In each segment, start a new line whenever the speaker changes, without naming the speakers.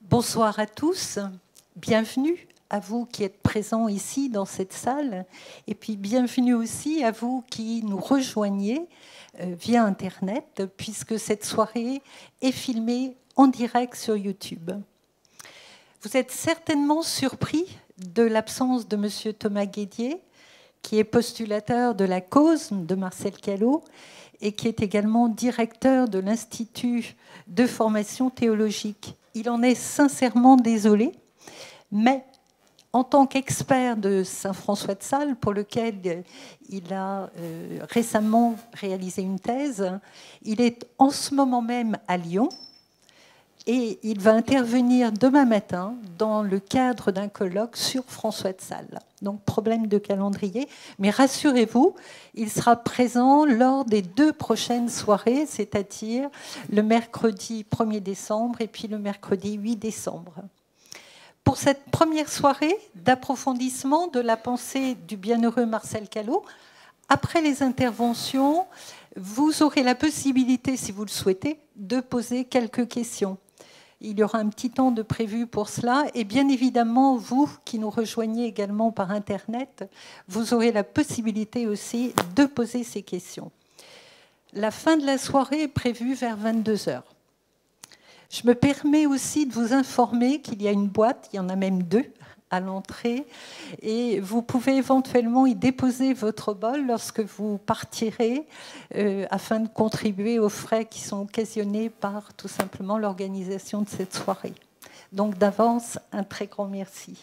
Bonsoir à tous, bienvenue à vous qui êtes présents ici dans cette salle, et puis bienvenue aussi à vous qui nous rejoignez via Internet, puisque cette soirée est filmée en direct sur YouTube. Vous êtes certainement surpris de l'absence de M. Thomas Guédier, qui est postulateur de la cause de Marcel Callot et qui est également directeur de l'Institut de formation théologique. Il en est sincèrement désolé, mais en tant qu'expert de Saint-François de Sales, pour lequel il a récemment réalisé une thèse, il est en ce moment même à Lyon et il va intervenir demain matin dans le cadre d'un colloque sur François de Sales. Donc, problème de calendrier. Mais rassurez-vous, il sera présent lors des 2 prochaines soirées, c'est-à-dire le mercredi 1er décembre et puis le mercredi 8 décembre. Pour cette première soirée d'approfondissement de la pensée du bienheureux Marcel Callot, après les interventions, vous aurez la possibilité, si vous le souhaitez, de poser quelques questions. Il y aura un petit temps de prévu pour cela. Et bien évidemment, vous qui nous rejoignez également par Internet, vous aurez la possibilité aussi de poser ces questions. La fin de la soirée est prévue vers 22 heures. Je me permets aussi de vous informer qu'il y a une boîte, il y en a même 2 à l'entrée, et vous pouvez éventuellement y déposer votre bol lorsque vous partirez afin de contribuer aux frais qui sont occasionnés par tout simplement l'organisation de cette soirée. Donc d'avance, un très grand merci.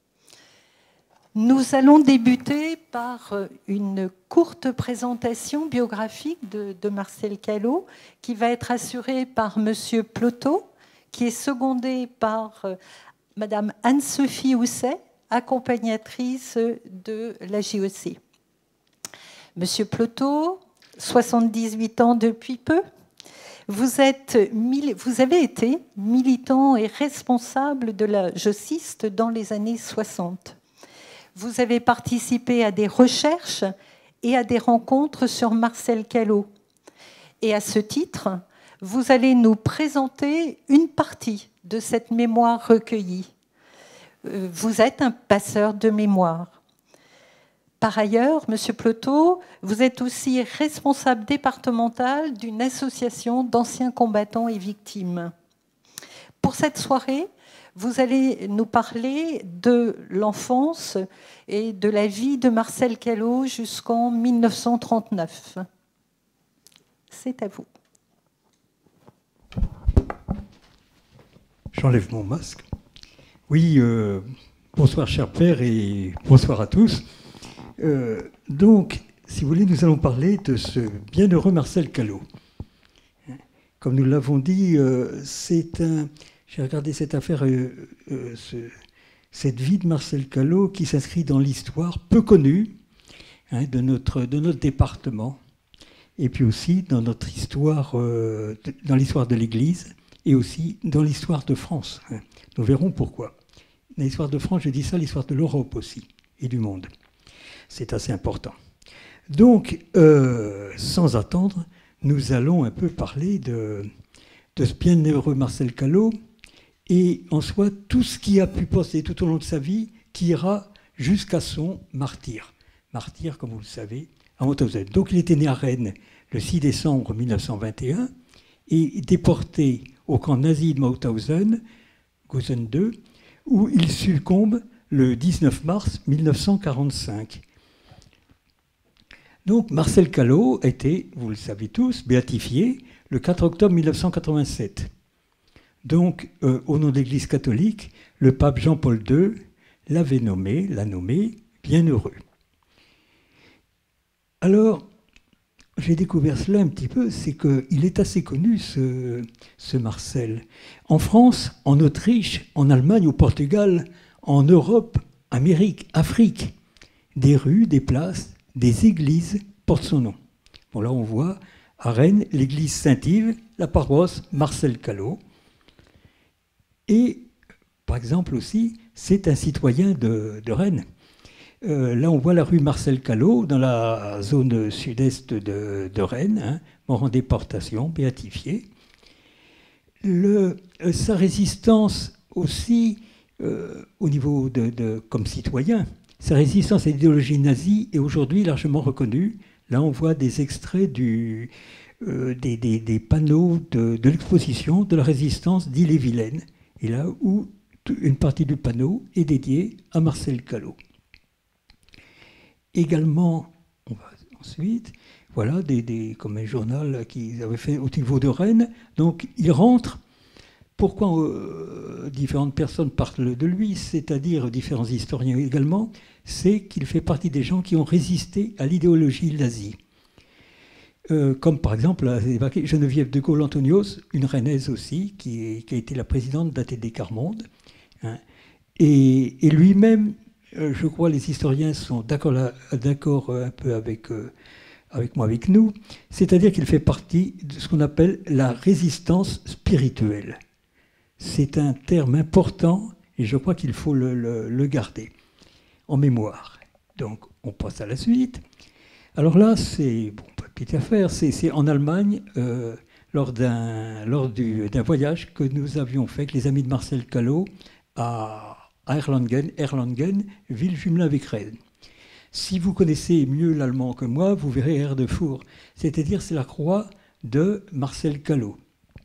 Nous allons débuter par une courte présentation biographique de Marcel Callot qui va être assurée par Monsieur Plotot, qui est secondé par Madame Anne-Sophie Housset, accompagnatrice de la JEC. Monsieur Plotot, 78 ans depuis peu, vous avez été militant et responsable de la JECiste dans les années 60. Vous avez participé à des recherches et à des rencontres sur Marcel Callot. Et à ce titre, vous allez nous présenter une partie de cette mémoire recueillie. Vous êtes un passeur de mémoire. Par ailleurs, Monsieur Plotot, vous êtes aussi responsable départemental d'une association d'anciens combattants et victimes. Pour cette soirée, vous allez nous parler de l'enfance et de la vie de Marcel Callot jusqu'en 1939. C'est à vous.
J'enlève mon masque. Oui, bonsoir cher père et bonsoir à tous. Donc, si vous voulez, nous allons parler de ce bienheureux Marcel Callot. Comme nous l'avons dit, j'ai regardé cette affaire, cette vie de Marcel Callot qui s'inscrit dans l'histoire peu connue de notre département et puis aussi dans notre histoire, dans l'histoire de l'Église et aussi dans l'histoire de France. Nous verrons pourquoi. Dans l'histoire de France, je dis ça, l'histoire de l'Europe aussi et du monde. C'est assez important. Donc, sans attendre, nous allons un peu parler de ce bienheureux Marcel Callot et en soi tout ce qui a pu passer tout au long de sa vie qui ira jusqu'à son martyre. Martyr, comme vous le savez, à Mauthausen. Donc, il était né à Rennes le 6 décembre 1921 et déporté au camp nazi de Mauthausen, Gusen II, où il succombe le 19 mars 1945. Donc Marcel Callot a été, vous le savez tous, béatifié le 4 octobre 1987. Donc, au nom de l'Église catholique, le pape Jean-Paul II l'a nommé bienheureux. Alors, j'ai découvert cela un petit peu, c'est qu'il est assez connu, ce Marcel. En France, en Autriche, en Allemagne, au Portugal, en Europe, Amérique, Afrique, des rues, des places, des églises portent son nom. Bon, là, on voit à Rennes l'église Saint-Yves, la paroisse Marcel Callot. Et, par exemple aussi, c'est un citoyen de Rennes. Là, on voit la rue Marcel Callot, dans la zone sud-est de Rennes, mort en déportation, béatifié. Sa résistance aussi, au niveau comme citoyen, sa résistance à l'idéologie nazie est aujourd'hui largement reconnue. Là, on voit des extraits des panneaux de l'exposition de la résistance d'Ille-et-Vilaine. Et là où une partie du panneau est dédiée à Marcel Callot. Également, on va ensuite, voilà, comme un journal qu'ils avaient fait au niveau de Rennes. Donc, il rentre. Pourquoi différentes personnes parlent de lui, c'est-à-dire différents historiens également, c'est qu'il fait partie des gens qui ont résisté à l'idéologie nazie. Comme par exemple Geneviève de Gaulle-Antonios, une rennaise aussi, qui a été la présidente d'ATD Quart-Monde. Hein. Et lui-même, je crois, les historiens sont d'accord un peu avec moi, avec nous, c'est-à-dire qu'il fait partie de ce qu'on appelle la résistance spirituelle. C'est un terme important et je crois qu'il faut le garder en mémoire. Donc, on passe à la suite. Alors là, c'est, bon, pas de petite affaire, c'est en Allemagne, lors d'un voyage que nous avions fait avec les amis de Marcel Callot à Erlangen, ville jumelée avec Rennes. Si vous connaissez mieux l'allemand que moi, vous verrez Erdefour, c'est-à-dire c'est la croix de Marcel Callot.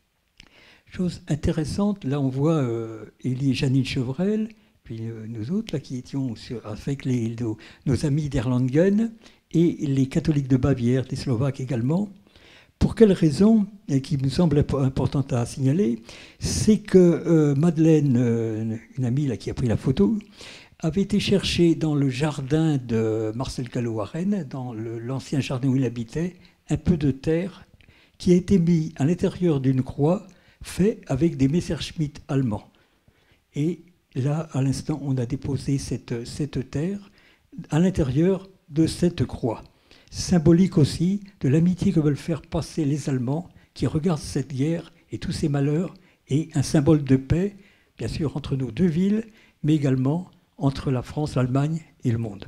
Chose intéressante, là on voit Élie et Janine Chevrel, puis nous autres là, qui étions avec nos amis d'Erlangen et les catholiques de Bavière, les Slovaques également. Pour quelle raison, et qui me semble importante à signaler, c'est que Madeleine, une amie là, qui a pris la photo, avait été chercher dans le jardin de Marcel Callot à Rennes, dans l'ancien jardin où il habitait, un peu de terre qui a été mis à l'intérieur d'une croix fait avec des Messerschmitt allemands. Et là, à l'instant, on a déposé cette terre à l'intérieur de cette croix. Symbolique aussi de l'amitié que veulent faire passer les Allemands qui regardent cette guerre et tous ces malheurs, et un symbole de paix, bien sûr, entre nos deux villes, mais également entre la France, l'Allemagne et le monde.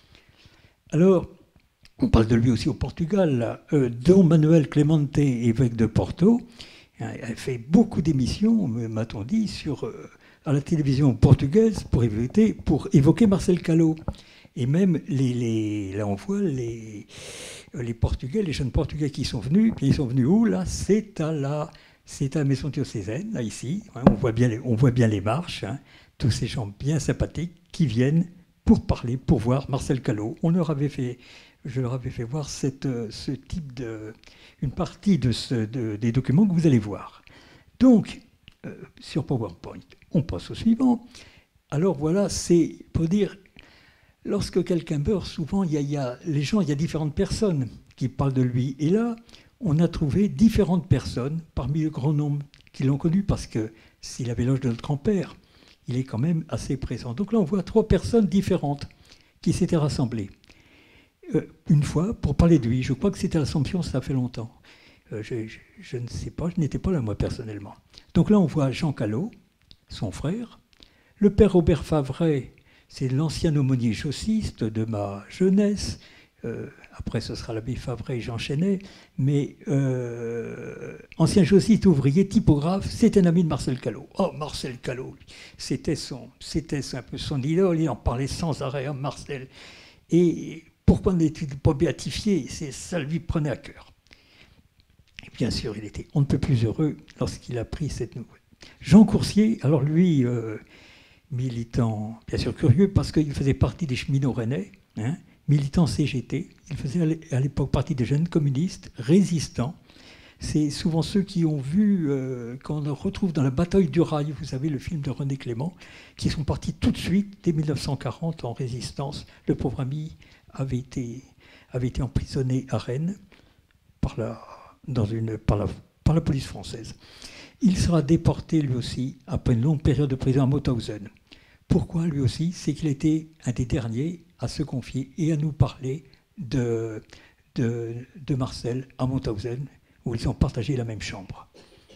Alors, on parle de lui aussi au Portugal, là. Dom Manuel Clemente, évêque de Porto, a fait beaucoup d'émissions, m'a-t-on dit, à la télévision portugaise pour évoquer Marcel Callot. Et même, là on voit les Portugais, les jeunes Portugais qui sont venus, puis ils sont venus où là? C'est à la maison diocésaine, là ici, hein, on voit bien les marches, hein, tous ces gens bien sympathiques qui viennent pour parler, pour voir Marcel Callot. Je leur avais fait voir une partie des documents que vous allez voir. Donc, sur PowerPoint, on passe au suivant. Alors voilà, c'est pour dire, lorsque quelqu'un meurt, souvent, il y a différentes personnes qui parlent de lui. Et là, on a trouvé différentes personnes, parmi le grand nombre qui l'ont connu, parce que s'il avait l'âge de notre grand-père, il est quand même assez présent. Donc là, on voit 3 personnes différentes qui s'étaient rassemblées. Une fois, pour parler de lui, je crois que c'était à l'Assomption, ça fait longtemps. Je ne sais pas, je n'étais pas là, moi, personnellement. Donc là, on voit Jean Callot, son frère. Le père Robert Favret, c'est l'ancien aumônier chaussiste de ma jeunesse. Après, ce sera l'abbé Favret, j'enchaînais. Mais ancien chaussiste, ouvrier, typographe, c'est un ami de Marcel Callot. Oh, Marcel Callot, c'était un peu son idole, il en parlait sans arrêt, hein, Marcel. Et pourquoi n'est-il pas béatifié? Ça lui prenait à cœur. Et bien sûr, il était on ne peut plus heureux lorsqu'il a pris cette nouvelle. Jean Coursier, alors lui, militant, bien sûr curieux, parce qu'il faisait partie des cheminots rennais, hein, militant CGT, il faisait à l'époque partie des jeunes communistes, résistants. C'est souvent ceux qui ont vu, qu'on retrouve dans la bataille du rail, vous savez, le film de René Clément, qui sont partis tout de suite, dès 1940, en résistance. Le pauvre ami avait été emprisonné à Rennes par la police française. Il sera déporté, lui aussi, après une longue période de prison à Mauthausen. Pourquoi, lui aussi? C'est qu'il était un des derniers à se confier et à nous parler de Marcel à Mauthausen, où ils ont partagé la même chambre.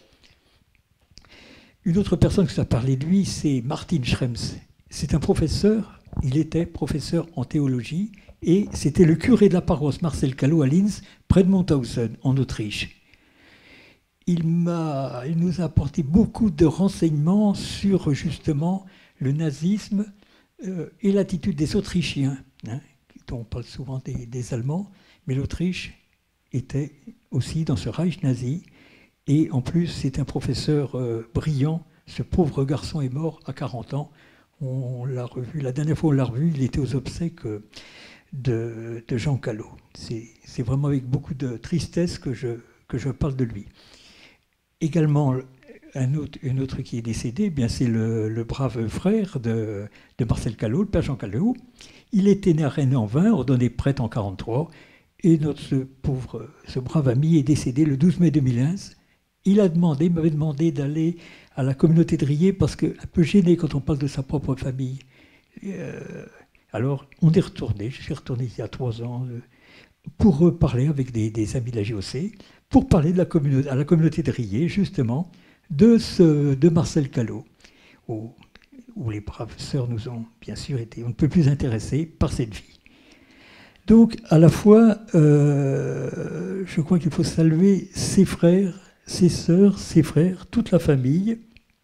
Une autre personne qui a parlé de lui, c'est Martin Schrems. C'est un professeur, il était professeur en théologie, et c'était le curé de la paroisse Marcel Callot à Linz, près de Mauthausen, en Autriche. il nous a apporté beaucoup de renseignements sur justement le nazisme et l'attitude des Autrichiens, hein, dont on parle souvent des Allemands, mais l'Autriche était aussi dans ce Reich nazi, et en plus c'est un professeur brillant. Ce pauvre garçon est mort à 40 ans. On l'a revu, la dernière fois on l'a revu, il était aux obsèques de Jean Callot. C'est vraiment avec beaucoup de tristesse que je parle de lui. Également, un autre qui est décédé, bien c'est le brave frère de Marcel Callot, le père Jean Callot. Il était né à Rennes-en-Vin, ordonné prêtre en 1943, et ce brave ami est décédé le 12 mai 2015. Il m'avait demandé d'aller à la communauté de Riez parce qu'un peu gêné quand on parle de sa propre famille. Alors, on est retourné, je suis retourné il y a 3 ans, pour parler avec des amis de la JOC, pour parler à la communauté de Riez, justement, de Marcel Callot, où les braves sœurs nous ont bien sûr été on ne peut plus intéressés par cette vie. Donc, à la fois, je crois qu'il faut saluer ses frères, ses sœurs, ses frères, toute la famille.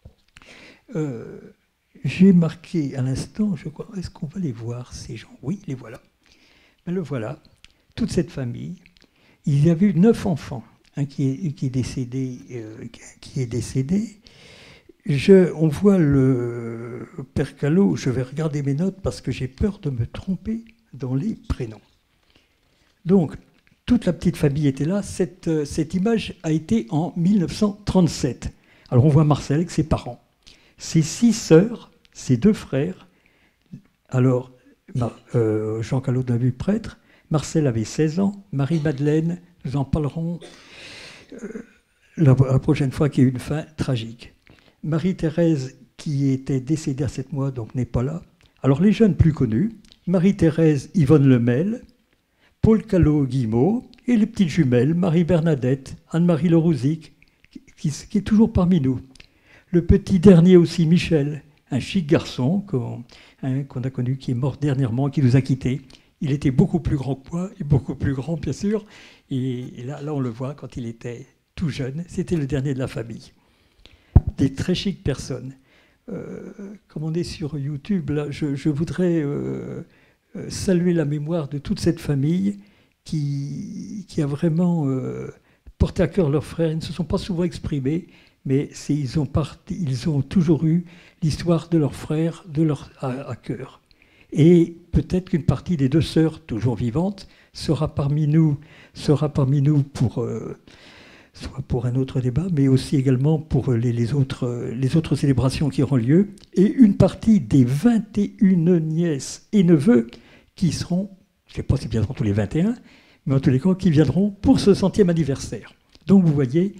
J'ai marqué à l'instant, je crois, est-ce qu'on va les voir, ces gens? Oui, les voilà. Ben le voilà, toute cette famille. Il y avait eu 9 enfants, hein, qui est décédé. On voit le père Callot, je vais regarder mes notes parce que j'ai peur de me tromper dans les prénoms. Donc, toute la petite famille était là. Cette image a été en 1937. Alors, on voit Marcel avec ses parents, ses 6 sœurs, ses 2 frères. Alors, Jean Callot d'un vu prêtre, Marcel avait 16 ans, Marie-Madeleine, nous en parlerons la prochaine fois, qui a eu une fin tragique. Marie-Thérèse, qui était décédée à 7 mois, donc n'est pas là. Alors, les jeunes plus connus, Marie-Thérèse Yvonne Lemel, Paul Callot-Guillemot, et les petites jumelles, Marie-Bernadette, Anne-Marie Lerouzic, qui est toujours parmi nous. Le petit dernier aussi, Michel, un chic garçon qu'on a connu, qui est mort dernièrement, qui nous a quittés. Il était beaucoup plus grand que moi, et beaucoup plus grand, bien sûr. Et là, on le voit quand il était tout jeune. C'était le dernier de la famille. Des très chics personnes. Comme on est sur YouTube, là, je voudrais saluer la mémoire de toute cette famille qui a vraiment porté à cœur leurs frères. Ils ne se sont pas souvent exprimés, mais ils ont toujours eu l'histoire de leurs frères à cœur. Et peut-être qu'une partie des 2 sœurs, toujours vivantes, sera parmi nous pour, soit pour un autre débat, mais aussi également pour les autres célébrations qui auront lieu. Et une partie des 21 nièces et neveux qui seront, je ne sais pas s'ils viendront tous les 21, mais en tous les cas, qui viendront pour ce 100e anniversaire. Donc vous voyez,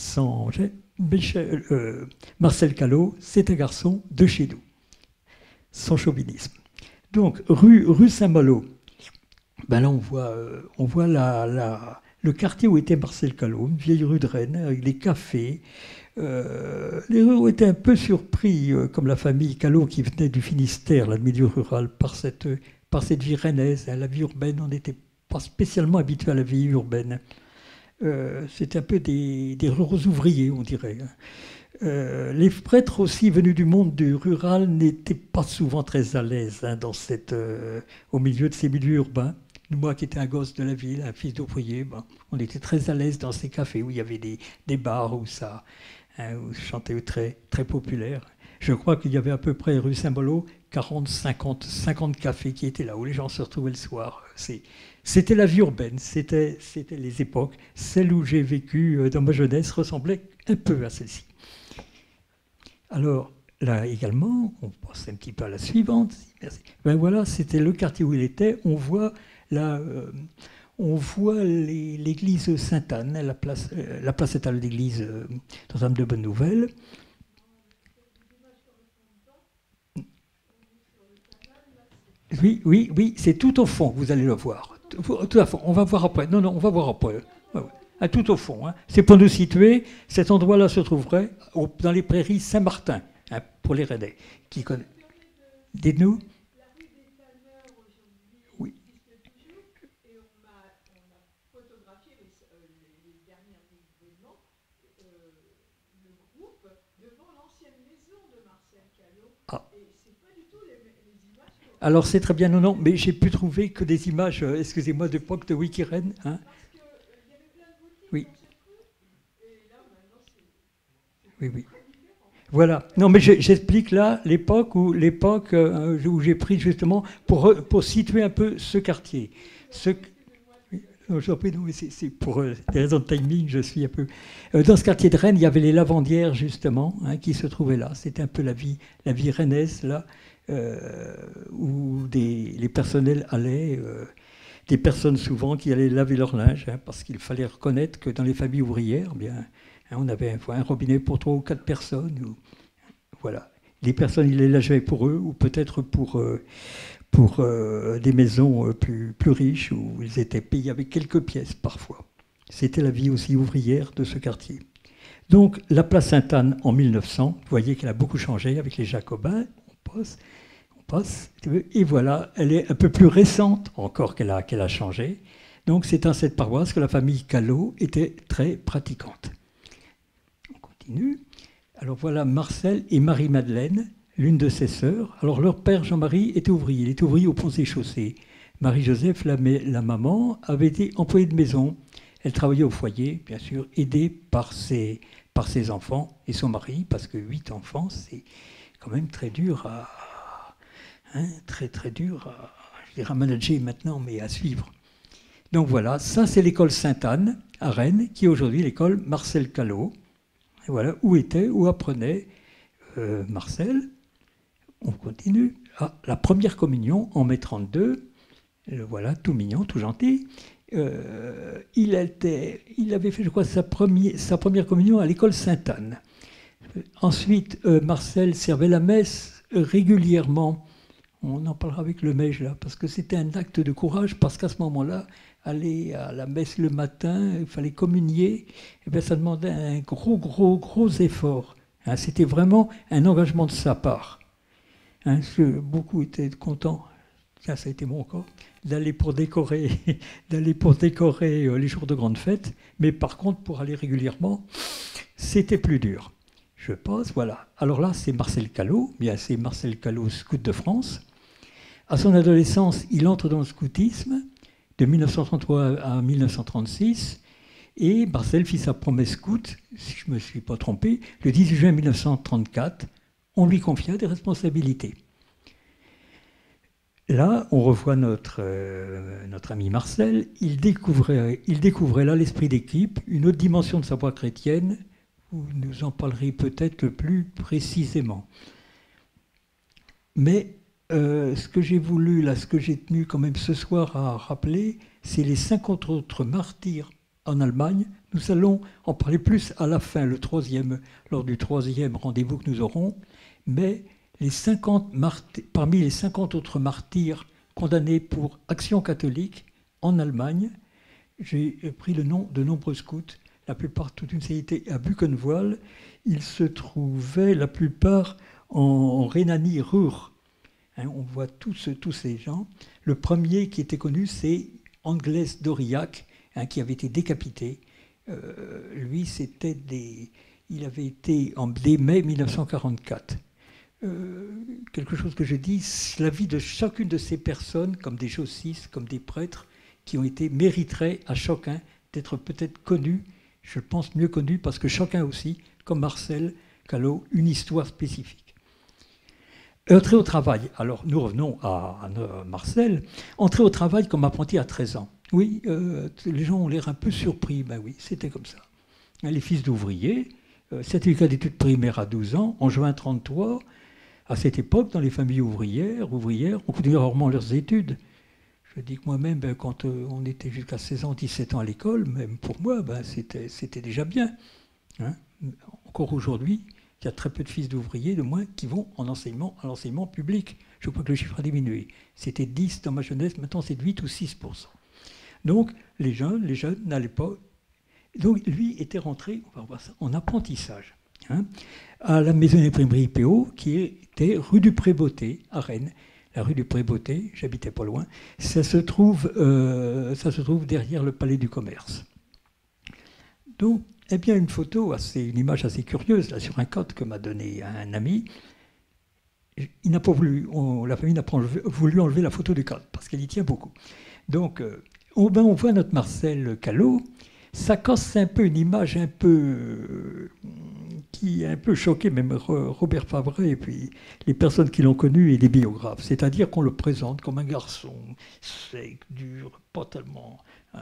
Marcel Callot, c'est un garçon de chez nous, sans chauvinisme. Donc, rue Saint-Malo, ben là, on voit le quartier où était Marcel Callot, une vieille rue de Rennes, avec des cafés. Les ruraux ont été un peu surpris, comme la famille Callot, qui venait du Finistère, là, du milieu rural, par cette vie rennaise. La vie urbaine, on n'était pas spécialement habitué à la vie urbaine. C'était un peu des ruraux ouvriers, on dirait. Les prêtres aussi venus du monde du rural n'étaient pas souvent très à l'aise, hein, au milieu de ces milieux urbains. Moi qui étais un gosse de la ville, un fils d'ouvrier, on était très à l'aise dans ces cafés où il y avait des bars où ça chantait très, très populaire. Je crois qu'il y avait à peu près rue Saint-Malo 40, 50 cafés qui étaient là où les gens se retrouvaient le soir. C'était la vie urbaine, c'était les époques. Celle où j'ai vécu dans ma jeunesse ressemblait un peu à celle-ci. Alors, là également, on passe un petit peu à la suivante. Merci. Ben voilà, c'était le quartier où il était. On voit l'église Sainte-Anne, la place étale d'église Notre-Dame de Bonne Nouvelle. Oui, c'est tout au fond, vous allez le voir. Tout à fond, on va voir après. Non, on va voir après. À tout au fond. Hein. C'est pour nous situer. Cet endroit-là se trouverait dans les prairies Saint-Martin, hein, pour les Rennais. Qui connaissent. Dites-nous. Oui. Ah. Alors c'est très bien, non, non, mais j'ai pu trouver que des images, excusez-moi, d'époque de Wikiren. Hein. Oui. Oui, oui. Voilà. Non, mais j'explique là l'époque où j'ai pris justement pour situer un peu ce quartier. Non, je prie, non, mais c'est pour des raisons de timing, je suis un peu. Dans ce quartier de Rennes, il y avait les lavandières justement, hein, qui se trouvaient là. C'était un peu la vie rennaise là, où les personnels allaient, des personnes souvent qui allaient laver leur linge, hein, parce qu'il fallait reconnaître que dans les familles ouvrières, bien, hein, on avait un robinet pour 3 ou 4 personnes. Voilà. Les personnes, ils les lavaient pour eux, ou peut-être pour des maisons plus riches où ils étaient payés avec quelques pièces parfois. C'était la vie aussi ouvrière de ce quartier. Donc la place Sainte-Anne en 1900, vous voyez qu'elle a beaucoup changé avec les Jacobins, on passe, et voilà, elle est un peu plus récente encore qu'elle a changé. Donc c'est dans cette paroisse que la famille Callot était très pratiquante. On continue. Alors voilà Marcel et Marie-Madeleine, l'une de ses sœurs. Alors leur père Jean-Marie était ouvrier, il était ouvrier au pont des chaussées. Marie-Joseph, la maman, avait été employée de maison. Elle travaillait au foyer, bien sûr, aidée par ses enfants et son mari, parce que 8 enfants, c'est quand même très dur très dur je dirais à manager maintenant, mais à suivre. Donc voilà, ça c'est l'école Sainte-Anne à Rennes, qui est aujourd'hui l'école Marcel Callot. Et voilà, où apprenait Marcel. On continue. Ah, la première communion en mai 32. Voilà, tout mignon, tout gentil. Il avait fait, je crois, sa première communion à l'école Sainte-Anne. Ensuite, Marcel servait la messe régulièrement. On en parlera avec le Mège là, parce que c'était un acte de courage, parce qu'à ce moment-là, aller à la messe le matin, il fallait communier, et bien ça demandait un gros effort. Hein, c'était vraiment un engagement de sa part. Hein, beaucoup étaient contents, ça a été mon cas, d'aller pour décorer les jours de grande fête, mais par contre, pour aller régulièrement, c'était plus dur. Je passe, voilà. Alors là, c'est Marcel Callot, bien c'est Marcel Callot, scout de France. À son adolescence, il entre dans le scoutisme, de 1933 à 1936, et Marcel fit sa promesse scout, si je ne me suis pas trompé, le 18 juin 1934, on lui confia des responsabilités. Là, on revoit notre ami Marcel, il découvrait là l'esprit d'équipe, une autre dimension de sa voie chrétienne, vous nous en parlerez peut-être plus précisément. Mais ce que j'ai voulu, là, ce que j'ai tenu quand même ce soir à rappeler, c'est les 50 autres martyrs en Allemagne. Nous allons en parler plus à la fin, lors du 3e rendez-vous que nous aurons. Mais parmi les 50 autres martyrs condamnés pour action catholique en Allemagne, j'ai pris le nom de nombreux scouts. La plupart, toute une série était à Buchenwald. Ils se trouvaient, la plupart, en Rhénanie-Ruhr. Hein, on voit tous ces gens. Le premier qui était connu, c'est Anglès d'Aurillac, hein, qui avait été décapité. Lui, il avait été en mai 1944. Quelque chose que je dis, la vie de chacune de ces personnes, comme des jossistes, comme des prêtres, qui ont été mériteraient à chacun d'être peut-être connus, je pense mieux connus, parce que chacun aussi, comme Marcel Callot, une histoire spécifique. Entrer au travail. Alors, nous revenons à Marcel. Entrer au travail comme apprenti à 13 ans. Oui, les gens ont l'air un peu surpris. Ben oui, c'était comme ça. Les fils d'ouvriers, certificat d'études primaires à 12 ans, en juin 1933, à cette époque, dans les familles ouvrières, on continuait rarement leurs études. Je dis que moi-même, ben, quand on était jusqu'à 16 ans, 17 ans à l'école, même pour moi, ben, c'était déjà bien. Hein. Encore aujourd'hui, il y a très peu de fils d'ouvriers, de moins, qui vont à l'enseignement public. Je crois que le chiffre a diminué. C'était 10 dans ma jeunesse, maintenant c'est de 8 ou 6%. Donc, les jeunes n'allaient pas. Donc, lui était rentré, on va voir ça, en apprentissage, hein, à la maison d'imprimerie PO, qui était rue du Pré-Beauté, à Rennes. La rue du Pré-Beauté, j'habitais pas loin, ça se trouve derrière le Palais du Commerce. Donc, Eh bien, une image assez curieuse, là, sur un code que m'a donné un ami. Il n'a pas voulu, la famille n'a pas voulu enlever la photo du code, parce qu'elle y tient beaucoup. Donc, on voit notre Marcel Callot. Ça casse un peu une image un peu qui a un peu choqué même Robert Favret et puis les personnes qui l'ont connu et les biographes. C'est-à-dire qu'on le présente comme un garçon sec, dur, pas tellement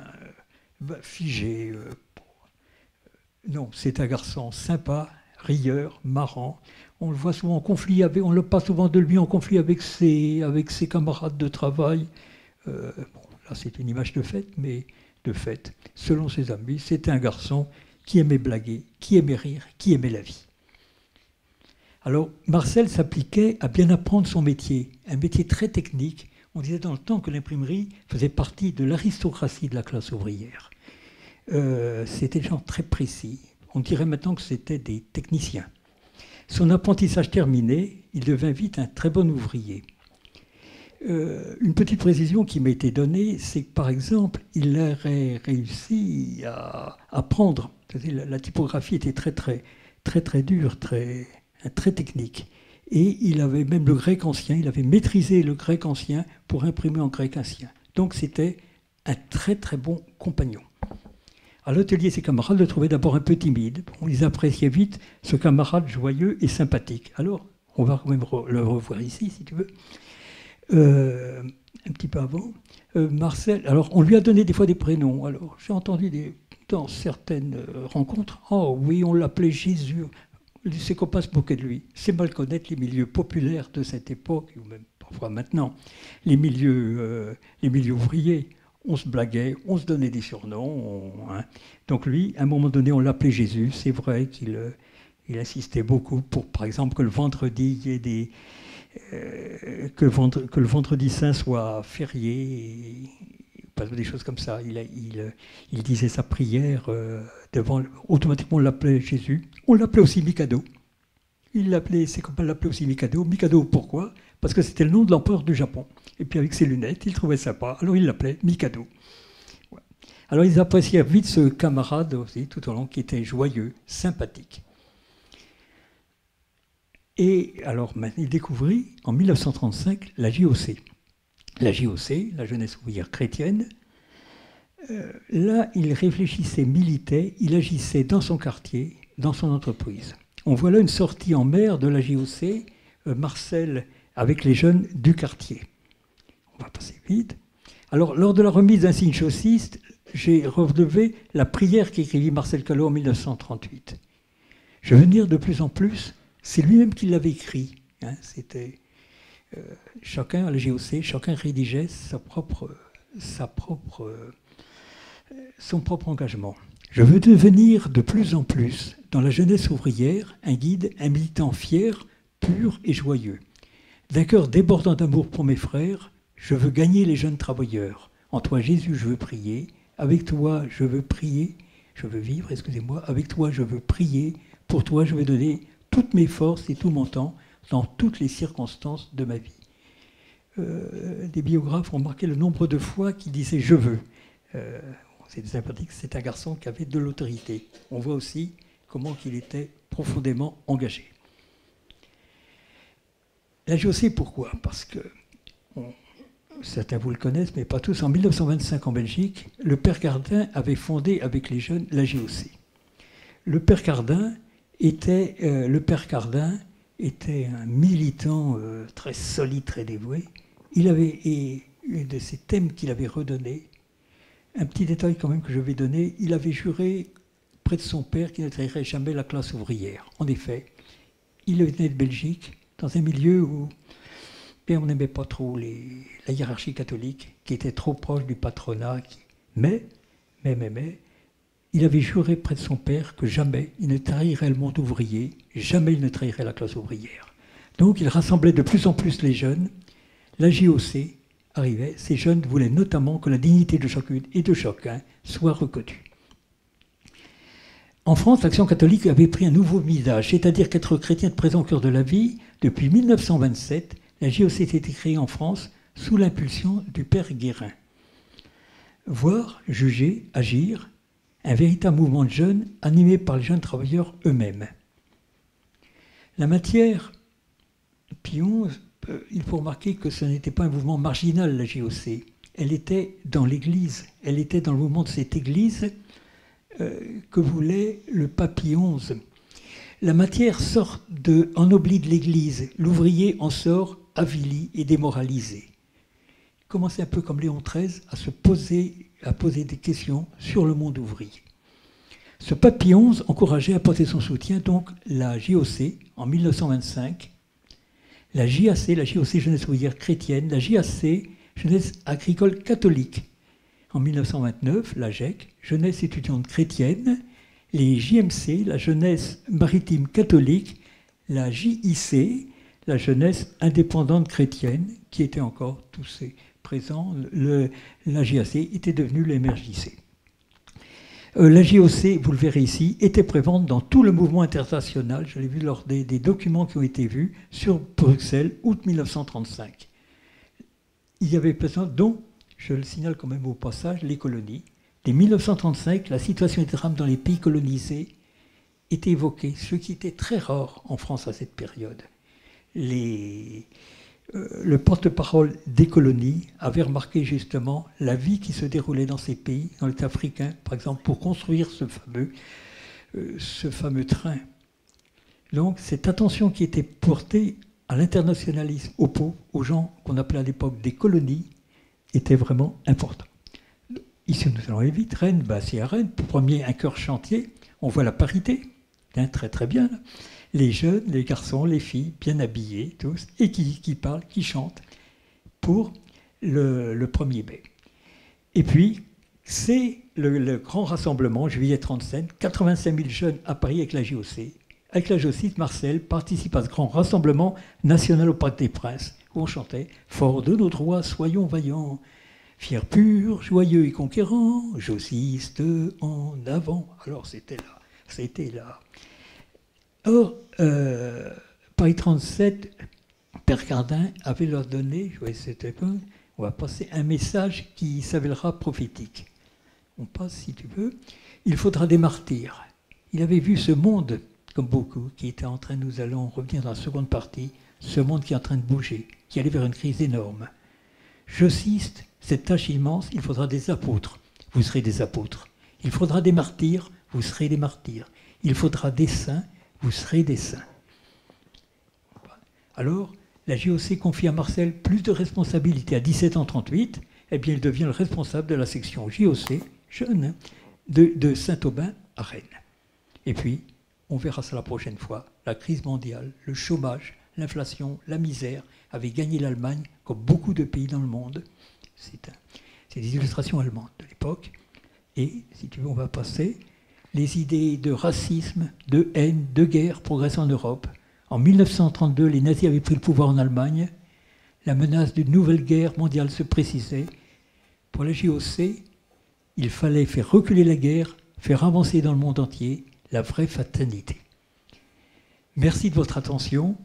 figé. Non, c'est un garçon sympa, rieur, marrant. On le voit souvent en conflit avec, on le passe souvent de lui en conflit avec ses camarades de travail. Bon, là, c'est une image de fait, mais de fait, selon ses amis, c'était un garçon qui aimait blaguer, qui aimait rire, qui aimait la vie. Alors, Marcel s'appliquait à bien apprendre son métier, un métier très technique. On disait dans le temps que l'imprimerie faisait partie de l'aristocratie de la classe ouvrière. C'était des gens très précis. On dirait maintenant que c'était des techniciens. Son apprentissage terminé, il devint vite un très bon ouvrier. Une petite précision qui m'a été donnée, c'est que par exemple, il aurait réussi à apprendre. La typographie était très dure, très technique. Et il avait même le grec ancien, il avait maîtrisé le grec ancien pour imprimer en grec ancien. Donc c'était un très bon compagnon. À l'atelier, ses camarades le trouvaient d'abord un peu timide. On les appréciait vite, ce camarade joyeux et sympathique. Alors, on va quand même le revoir ici, si tu veux. Un petit peu avant. Marcel, alors on lui a donné des fois des prénoms. Alors, j'ai entendu dans certaines rencontres, oh oui, on l'appelait Jésus. Ses copains se moquaient de lui. C'est mal connaître les milieux populaires de cette époque, ou même parfois maintenant, les milieux ouvriers. On se blaguait, on se donnait des surnoms. Donc lui, à un moment donné, on l'appelait Jésus. C'est vrai qu'il insistait beaucoup pour, par exemple, que le vendredi, il y ait que le vendredi saint soit férié, des choses comme ça. Il disait sa prière devant. Automatiquement, on l'appelait Jésus. On l'appelait aussi Mikado. Ses copains l'appelaient aussi Mikado. Mikado, pourquoi ? Parce que c'était le nom de l'empereur du Japon. Et puis avec ses lunettes, il trouvait sympa. Alors il l'appelait Mikado. Ouais. Alors ils appréciaient vite ce camarade aussi, tout au long, qui était joyeux, sympathique. Et alors il découvrit en 1935 la JOC. La JOC, la Jeunesse ouvrière chrétienne. Là, il réfléchissait, militait, il agissait dans son quartier, dans son entreprise. On voit là une sortie en mer de la JOC, Marcel avec les jeunes du quartier. On va passer vite. Alors, lors de la remise d'un signe chaussiste, j'ai relevé la prière qu'écrivit Marcel Callot en 1938. Je veux dire de plus en plus, c'est lui-même qui l'avait écrit. C'était chacun à la JOC, chacun rédigeait son propre engagement. Je veux devenir de plus en plus, dans la jeunesse ouvrière, un guide, un militant fier, pur et joyeux. D'un cœur débordant d'amour pour mes frères, je veux gagner les jeunes travailleurs. En toi, Jésus, je veux prier. Avec toi, je veux prier. Je veux vivre, excusez-moi. Avec toi, je veux prier. Pour toi, je veux donner toutes mes forces et tout mon temps dans toutes les circonstances de ma vie. Des biographes ont marqué le nombre de fois qu'il disait « je veux ». C'est sympathique, c'est un garçon qui avait de l'autorité. On voit aussi comment il était profondément engagé. La JOC, pourquoi ? Parce que, certains vous le connaissent, mais pas tous, en 1925 en Belgique, le père Cardin avait fondé avec les jeunes la JOC. Le père Cardin était un militant très solide, très dévoué. Il avait, et un de ses thèmes qu'il avait redonné, un petit détail quand même que je vais donner, il avait juré près de son père qu'il ne trahirait jamais la classe ouvrière. En effet, il venait de Belgique, dans un milieu où on n'aimait pas trop la hiérarchie catholique, qui était trop proche du patronat. Mais, il avait juré près de son père que jamais il ne trahirait le monde ouvrier, jamais il ne trahirait la classe ouvrière. Donc il rassemblait de plus en plus les jeunes. La JOC arrivait, ces jeunes voulaient notamment que la dignité de chacune et de chacun soit reconnue. En France, l'Action catholique avait pris un nouveau visage, c'est-à-dire qu'être chrétien de présent au cœur de la vie, depuis 1927, la JOC s'était créée en France sous l'impulsion du père Guérin. Voir, juger, agir, un véritable mouvement de jeunes animé par les jeunes travailleurs eux-mêmes. La matière, Pie XI, il faut remarquer que ce n'était pas un mouvement marginal, la JOC. Elle était dans l'Église, elle était dans le mouvement de cette Église que voulait le pape Pie XI. La matière sort en oubli de l'Église, l'ouvrier en sort avili et démoralisé. Il commençait un peu comme Léon XIII à poser des questions sur le monde ouvrier. Ce pape Pie XI encourageait à porter son soutien donc la JOC en 1925, la JAC, la JOC Jeunesse ouvrière chrétienne, la JAC Jeunesse agricole catholique. En 1929, la JEC, Jeunesse étudiante chrétienne, les JMC, la Jeunesse maritime catholique, la JIC, la Jeunesse indépendante chrétienne, qui était encore tous présents. La JAC était devenue le MRJC. La JOC, vous le verrez ici, était présente dans tout le mouvement international. Je l'ai vu lors des documents qui ont été vus sur Bruxelles, août 1935. Il y avait présent, dont, je le signale quand même au passage, les colonies. Dès 1935, la situation des drames dans les pays colonisés était évoquée, ce qui était très rare en France à cette période. Le porte-parole des colonies avait remarqué justement la vie qui se déroulait dans ces pays, dans l'État africain, par exemple, pour construire ce fameux train. Donc, cette attention qui était portée à l'internationalisme, aux pauvres, aux gens qu'on appelait à l'époque des colonies, était vraiment importante. Ici, nous allons aller vite. Rennes, c'est à Rennes. Premier, un cœur chantier. On voit la parité, très très bien. Là. Les jeunes, les garçons, les filles, bien habillés, tous, et qui parlent, qui chantent pour le 1er mai. Et puis, c'est le grand rassemblement, juillet 37, 85 000 jeunes à Paris avec la JOC. Avec la JOC, Marcel participe à ce grand rassemblement national au Parc des Princes, où on chantait « Fort de nos droits, soyons vaillants ». Fiers, purs, joyeux et conquérants, jocistes en avant. Alors c'était là. Or, Paris 37, Père Cardin avait leur donné, on va passer un message qui s'avérera prophétique. On passe si tu veux. Il faudra des martyrs. Il avait vu ce monde, comme beaucoup, qui était en train, nous allons revenir dans la seconde partie, ce monde qui est en train de bouger, qui allait vers une crise énorme. Jocistes, cette tâche immense, il faudra des apôtres, vous serez des apôtres. Il faudra des martyrs, vous serez des martyrs. Il faudra des saints, vous serez des saints. Alors, la JOC confie à Marcel plus de responsabilités. À 17 ans 38, eh bien, il devient le responsable de la section JOC, jeune, de Saint-Aubin à Rennes. Et puis, on verra ça la prochaine fois, la crise mondiale, le chômage, l'inflation, la misère avaient gagné l'Allemagne, comme beaucoup de pays dans le monde. C'est des illustrations allemandes de l'époque. Et, si tu veux, on va passer. Les idées de racisme, de haine, de guerre progressent en Europe. En 1932, les nazis avaient pris le pouvoir en Allemagne. La menace d'une nouvelle guerre mondiale se précisait. Pour la JOC, il fallait faire reculer la guerre, faire avancer dans le monde entier la vraie fraternité. Merci de votre attention.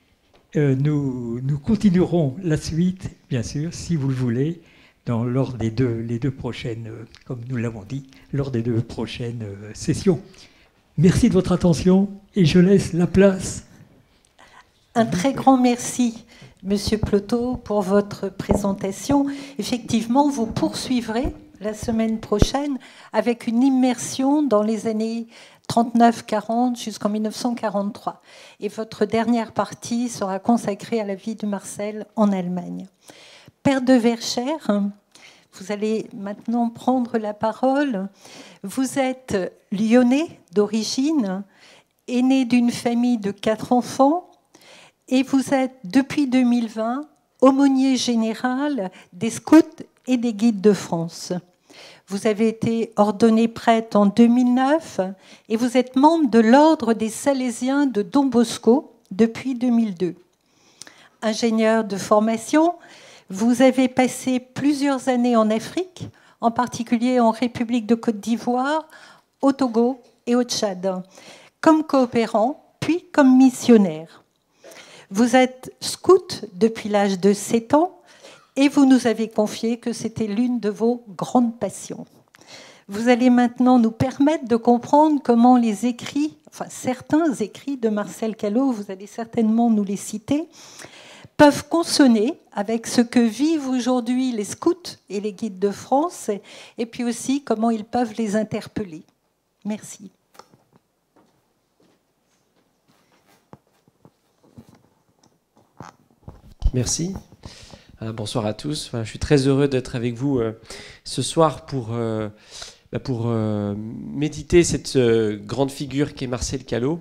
Nous continuerons la suite, bien sûr, si vous le voulez, lors des deux prochaines, comme nous l'avons dit, lors des 2 prochaines sessions. Merci de votre attention et je laisse la place.
Un très grand merci, Monsieur Plotot, pour votre présentation. Effectivement, vous poursuivrez la semaine prochaine avec une immersion dans les années 39-40 jusqu'en 1943. Et votre dernière partie sera consacrée à la vie de Marcel en Allemagne. Père de Verchères, vous allez maintenant prendre la parole. Vous êtes lyonnais d'origine, aîné d'une famille de 4 enfants, et vous êtes, depuis 2020, aumônier général des scouts et des guides de France. Vous avez été ordonné prêtre en 2009 et vous êtes membre de l'ordre des Salésiens de Don Bosco depuis 2002. Ingénieur de formation, vous avez passé plusieurs années en Afrique, en particulier en République de Côte d'Ivoire, au Togo et au Tchad, comme coopérant, puis comme missionnaire. Vous êtes scout depuis l'âge de 7 ans et vous nous avez confié que c'était l'une de vos grandes passions. Vous allez maintenant nous permettre de comprendre comment les écrits, enfin certains écrits de Marcel Callot, vous allez certainement nous les citer, peuvent consonner avec ce que vivent aujourd'hui les scouts et les guides de France, et puis aussi comment ils peuvent les interpeller. Merci.
Merci. Bonsoir à tous. Je suis très heureux d'être avec vous ce soir pour méditer cette grande figure qu'est Marcel Callot.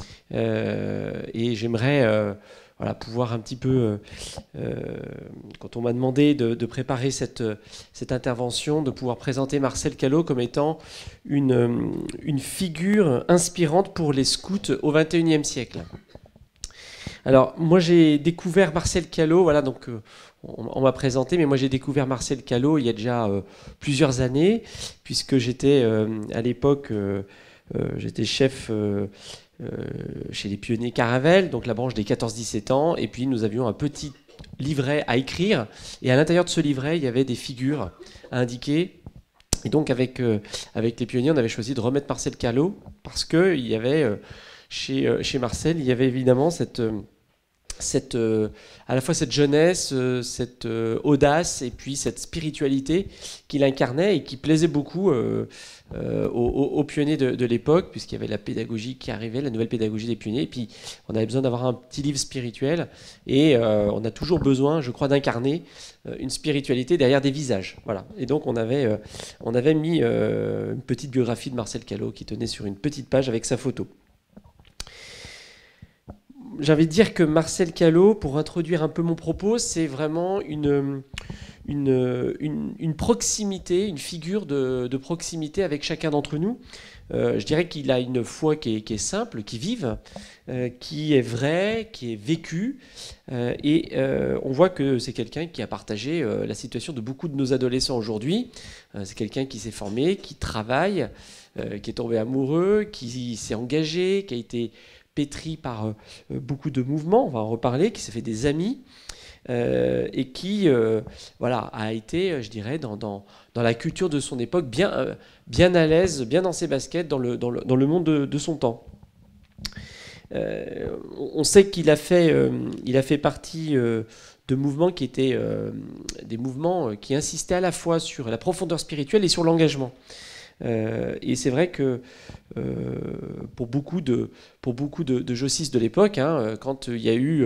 Et j'aimerais pouvoir un petit peu, quand on m'a demandé de préparer cette intervention, de pouvoir présenter Marcel Callot comme étant une figure inspirante pour les scouts au XXIe siècle. Alors, moi, j'ai découvert Marcel Callot, voilà, donc on m'a présenté, mais moi, j'ai découvert Marcel Callot il y a déjà plusieurs années, puisque j'étais, à l'époque, j'étais chef chez les pionniers Caravelle, donc la branche des 14-17 ans, et puis nous avions un petit livret à écrire, et à l'intérieur de ce livret, il y avait des figures à indiquer. Et donc, avec les pionniers, on avait choisi de remettre Marcel Callot, parce qu'il y avait... Chez Marcel, il y avait évidemment à la fois cette jeunesse, cette audace et puis cette spiritualité qu'il incarnait et qui plaisait beaucoup aux pionniers de l'époque, puisqu'il y avait la pédagogie qui arrivait, la nouvelle pédagogie des pionniers, et puis on avait besoin d'avoir un petit livre spirituel, et on a toujours besoin, je crois, d'incarner une spiritualité derrière des visages. Voilà. Et donc on avait mis une petite biographie de Marcel Callot qui tenait sur une petite page avec sa photo. J'ai envie de dire que Marcel Callot, pour introduire un peu mon propos, c'est vraiment une proximité, une figure de proximité avec chacun d'entre nous. Je dirais qu'il a une foi qui est simple, qui vive, qui est vraie, qui est vécue. Et on voit que c'est quelqu'un qui a partagé la situation de beaucoup de nos adolescents aujourd'hui. C'est quelqu'un qui s'est formé, qui travaille, qui est tombé amoureux, qui s'est engagé, qui a été pétri par beaucoup de mouvements, on va en reparler, qui s'est fait des amis, et qui a été, je dirais, dans la culture de son époque, bien à l'aise, bien dans ses baskets, dans le monde de son temps. On sait qu'il a fait partie de mouvements qui étaient des mouvements qui insistaient à la fois sur la profondeur spirituelle et sur l'engagement. Et c'est vrai que pour beaucoup de jossistes de l'époque, quand il y a eu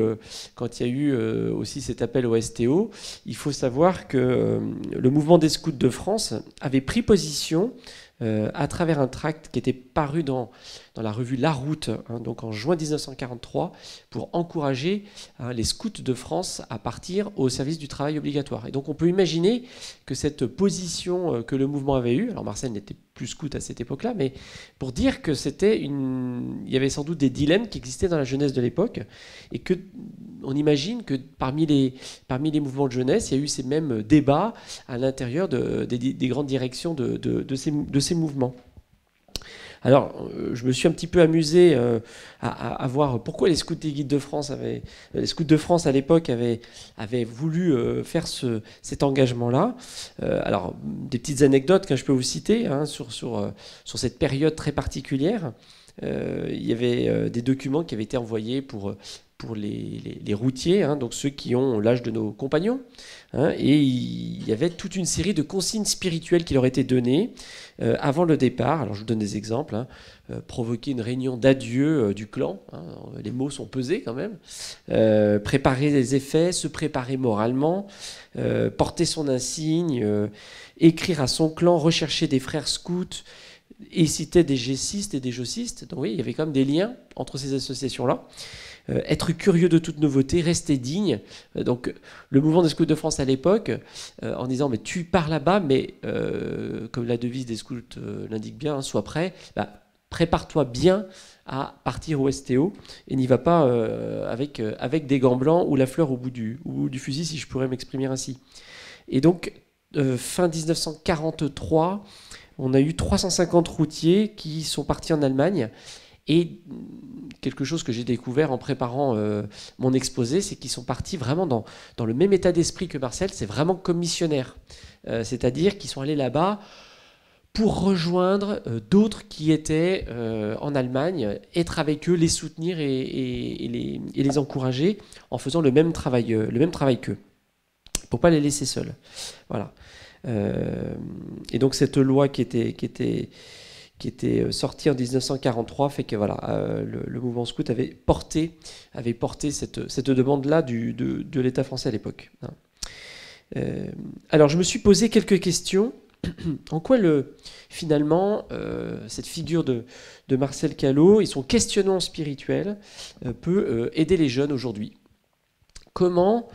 aussi cet appel au STO, il faut savoir que le mouvement des scouts de France avait pris position à travers un tract qui était paru dans la revue La Route, donc en juin 1943, pour encourager les scouts de France à partir au service du travail obligatoire. Et donc on peut imaginer que cette position que le mouvement avait eue, alors Marcel n'était plus scout à cette époque-là, mais pour dire que il y avait sans doute des dilemmes qui existaient dans la jeunesse de l'époque, et que on imagine que parmi les mouvements de jeunesse, il y a eu ces mêmes débats à l'intérieur des grandes directions de ces mouvements. Alors, je me suis un petit peu amusé à voir pourquoi les scouts et guides de France les scouts de France à l'époque avaient voulu faire cet engagement-là. Alors, des petites anecdotes que je peux vous citer sur cette période très particulière. Il y avait des documents qui avaient été envoyés pour les routiers, donc ceux qui ont l'âge de nos compagnons, et il y avait toute une série de consignes spirituelles qui leur étaient données avant le départ. Alors je vous donne des exemples. Provoquer une réunion d'adieu du clan, les mots sont pesés quand même, préparer les effets, se préparer moralement, porter son insigne, écrire à son clan, rechercher des frères scouts, et citait des gessistes et des jossistes. Donc oui, il y avait quand même des liens entre ces associations-là. Être curieux de toute nouveauté, rester digne. Donc le mouvement des scouts de France à l'époque, en disant mais tu pars là-bas, mais comme la devise des scouts l'indique bien, sois prêt, prépare-toi bien à partir au STO et n'y va pas avec des gants blancs ou la fleur au bout du fusil, si je pourrais m'exprimer ainsi. Et donc fin 1943, on a eu 350 routiers qui sont partis en Allemagne. Et quelque chose que j'ai découvert en préparant mon exposé, c'est qu'ils sont partis vraiment dans le même état d'esprit que Marcel, c'est vraiment comme missionnaires. C'est-à-dire qu'ils sont allés là-bas pour rejoindre d'autres qui étaient en Allemagne, être avec eux, les soutenir et les encourager en faisant le même travail qu'eux, pour ne pas les laisser seuls. Voilà. Et donc cette loi qui était sortie en 1943 fait que voilà, le mouvement scout avait porté cette demande-là de l'État français à l'époque. Alors je me suis posé quelques questions. En quoi finalement cette figure de Marcel Callot et son questionnement spirituel peut aider les jeunes aujourd'hui? Comment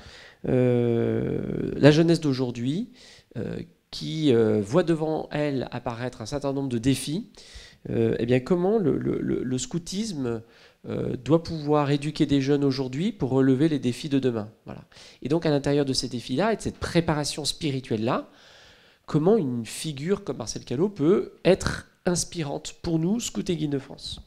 la jeunesse d'aujourd'hui, qui voit devant elle apparaître un certain nombre de défis, eh bien comment le scoutisme doit pouvoir éduquer des jeunes aujourd'hui pour relever les défis de demain. Voilà. Et donc à l'intérieur de ces défis-là et de cette préparation spirituelle-là, comment une figure comme Marcel Callot peut être inspirante pour nous, Scouts et Guides de France.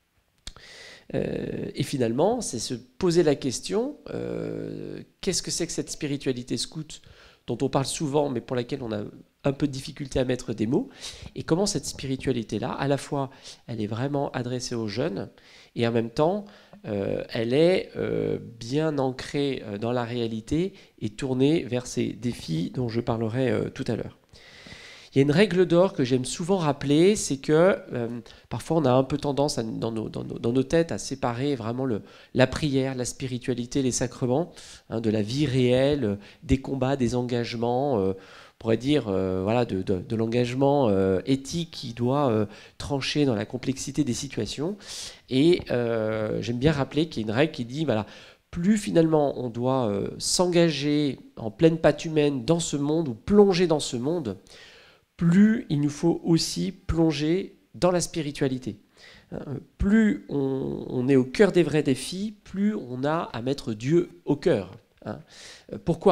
Et finalement, c'est se poser la question, qu'est-ce que c'est que cette spiritualité scout dont on parle souvent, mais pour laquelle on a un peu de difficulté à mettre des mots, et comment cette spiritualité-là, à la fois, elle est vraiment adressée aux jeunes, et en même temps, elle est bien ancrée dans la réalité et tournée vers ces défis dont je parlerai tout à l'heure. Il y a une règle d'or que j'aime souvent rappeler, c'est que parfois on a un peu tendance dans nos têtes à séparer vraiment la prière, la spiritualité, les sacrements, de la vie réelle, des combats, des engagements, on pourrait dire voilà, de l'engagement éthique qui doit trancher dans la complexité des situations. Et j'aime bien rappeler qu'il y a une règle qui dit, voilà, plus finalement on doit s'engager en pleine patte humaine dans ce monde ou plonger dans ce monde, plus il nous faut aussi plonger dans la spiritualité. Plus on est au cœur des vrais défis, plus on a à mettre Dieu au cœur. Pourquoi ?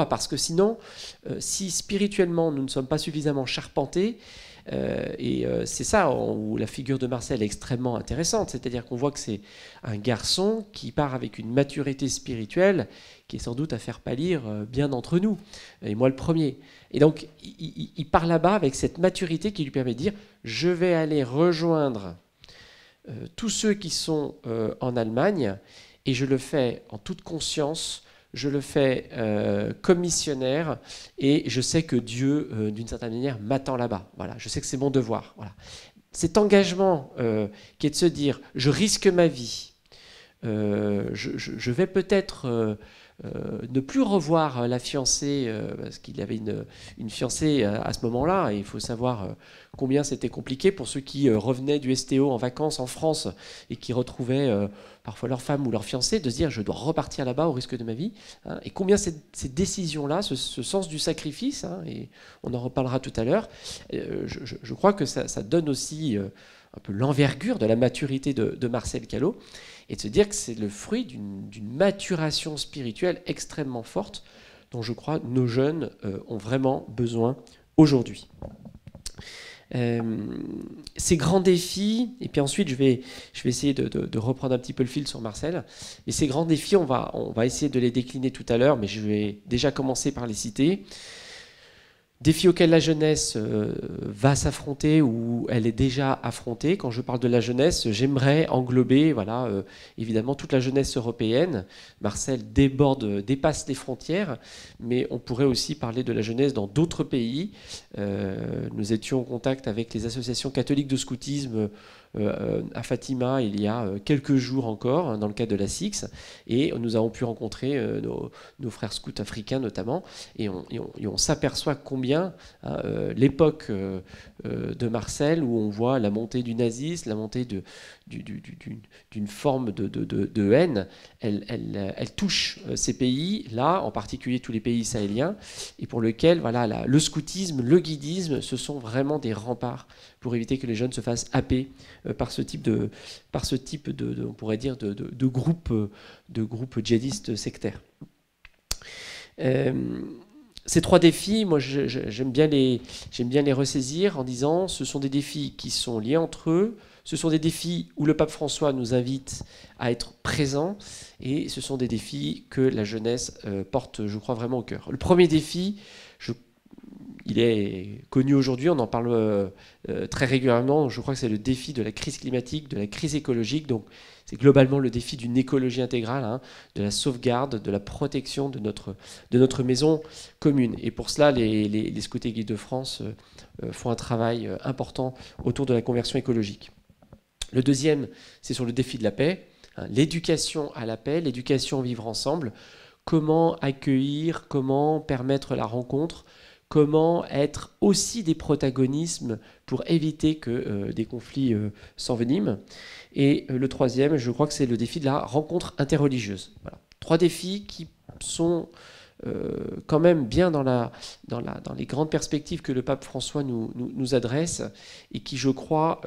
Parce que sinon, si spirituellement nous ne sommes pas suffisamment charpentés, et c'est ça où la figure de Marcel est extrêmement intéressante, c'est-à-dire qu'on voit que c'est un garçon qui part avec une maturité spirituelle qui est sans doute à faire pâlir bien d'entre nous, et moi le premier. Et donc il part là-bas avec cette maturité qui lui permet de dire « je vais aller rejoindre tous ceux qui sont en Allemagne, et je le fais en toute conscience, je le fais comme missionnaire, et je sais que Dieu, d'une certaine manière, m'attend là-bas. Voilà, je sais que c'est mon devoir. Voilà. Cet engagement qui est de se dire « je risque ma vie, je vais peut-être ne plus revoir la fiancée, parce qu'il avait une fiancée à ce moment-là, et il faut savoir combien c'était compliqué pour ceux qui revenaient du STO en vacances en France et qui retrouvaient parfois leur femme ou leur fiancé, de se dire je dois repartir là-bas au risque de ma vie, et combien ces décisions-là, ce sens du sacrifice, et on en reparlera tout à l'heure, je crois que ça donne aussi un peu l'envergure de la maturité de Marcel Callot, et de se dire que c'est le fruit d'une maturation spirituelle extrêmement forte dont je crois nos jeunes ont vraiment besoin aujourd'hui. Ces grands défis, et puis ensuite je vais essayer de reprendre un petit peu le fil sur Marcel, et ces grands défis, on va essayer de les décliner tout à l'heure, mais je vais déjà commencer par les citer. Défis auxquels la jeunesse va s'affronter ou elle est déjà affrontée. Quand je parle de la jeunesse, j'aimerais englober évidemment toute la jeunesse européenne. Marcel dépasse les frontières, mais on pourrait aussi parler de la jeunesse dans d'autres pays. Nous étions en contact avec les associations catholiques de scoutisme à Fatima il y a quelques jours encore, dans le cadre de la SIX, et nous avons pu rencontrer nos frères scouts africains notamment, et on s'aperçoit combien l'époque de Marcel, où on voit la montée du nazisme, la montée d'une forme de haine, elle touche ces pays-là, en particulier tous les pays sahéliens, et pour lesquels le scoutisme, le guidisme, ce sont vraiment des remparts pour éviter que les jeunes se fassent happer par ce type de on pourrait dire, de groupe djihadistes sectaires. Ces trois défis, moi j'aime bien les ressaisir en disant ce sont des défis qui sont liés entre eux, ce sont des défis où le pape François nous invite à être présents, et ce sont des défis que la jeunesse porte, je crois, vraiment au cœur. Le premier défi, il est connu aujourd'hui, on en parle très régulièrement. Je crois que c'est le défi de la crise climatique, de la crise écologique. Donc, c'est globalement le défi d'une écologie intégrale, hein, de la sauvegarde, de la protection de notre maison commune. Et pour cela, les Scouts et Guides de France font un travail important autour de la conversion écologique. Le deuxième, c'est sur le défi de la paix, hein, l'éducation à la paix, l'éducation au vivre ensemble. Comment accueillir, comment permettre la rencontre, comment être aussi des protagonismes pour éviter que des conflits s'enveniment. Et le troisième, je crois que c'est le défi de la rencontre interreligieuse. Voilà. 3 défis qui sont quand même bien dans les grandes perspectives que le pape François nous adresse et qui, je crois,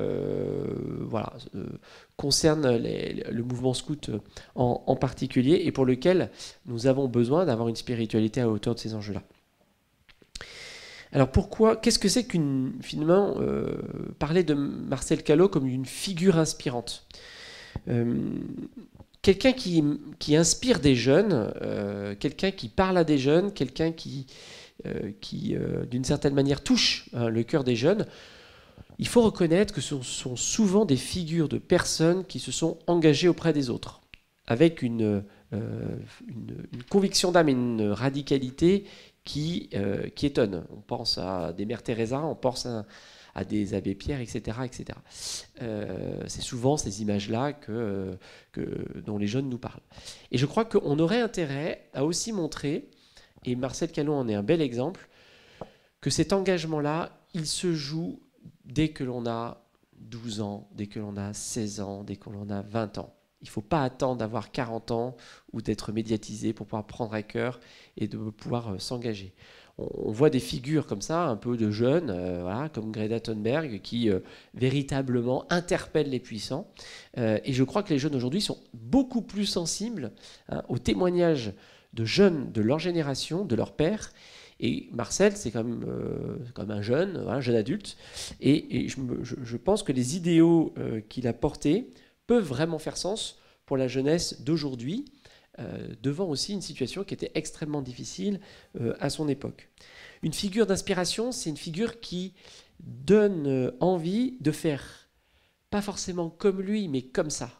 concernent le mouvement scout en particulier et pour lequel nous avons besoin d'avoir une spiritualité à hauteur de ces enjeux-là. Alors pourquoi, qu'est-ce que c'est finalement parler de Marcel Callot comme une figure inspirante, quelqu'un qui inspire des jeunes, quelqu'un qui parle à des jeunes, quelqu'un qui d'une certaine manière touche le cœur des jeunes. Il faut reconnaître que ce sont souvent des figures de personnes qui se sont engagées auprès des autres, avec une conviction d'âme et une radicalité qui étonne. On pense à des Mères Teresa, on pense à des abbés Pierre, etc. etc. C'est souvent ces images-là dont les jeunes nous parlent. Et je crois qu'on aurait intérêt à aussi montrer, et Marcel Callot en est un bel exemple, que cet engagement-là, il se joue dès que l'on a 12 ans, dès que l'on a 16 ans, dès que l'on a 20 ans. Il ne faut pas attendre d'avoir 40 ans ou d'être médiatisé pour pouvoir prendre à cœur et de pouvoir s'engager. On voit des figures comme ça, un peu de jeunes, comme Greta Thunberg, qui véritablement interpellent les puissants. Et je crois que les jeunes aujourd'hui sont beaucoup plus sensibles aux témoignages de jeunes de leur génération, de leur père. Et Marcel, c'est comme un jeune adulte. Et je pense que les idéaux qu'il a portés peuvent vraiment faire sens pour la jeunesse d'aujourd'hui, devant aussi une situation qui était extrêmement difficile à son époque. Une figure d'inspiration, c'est une figure qui donne envie de faire, pas forcément comme lui, mais comme ça.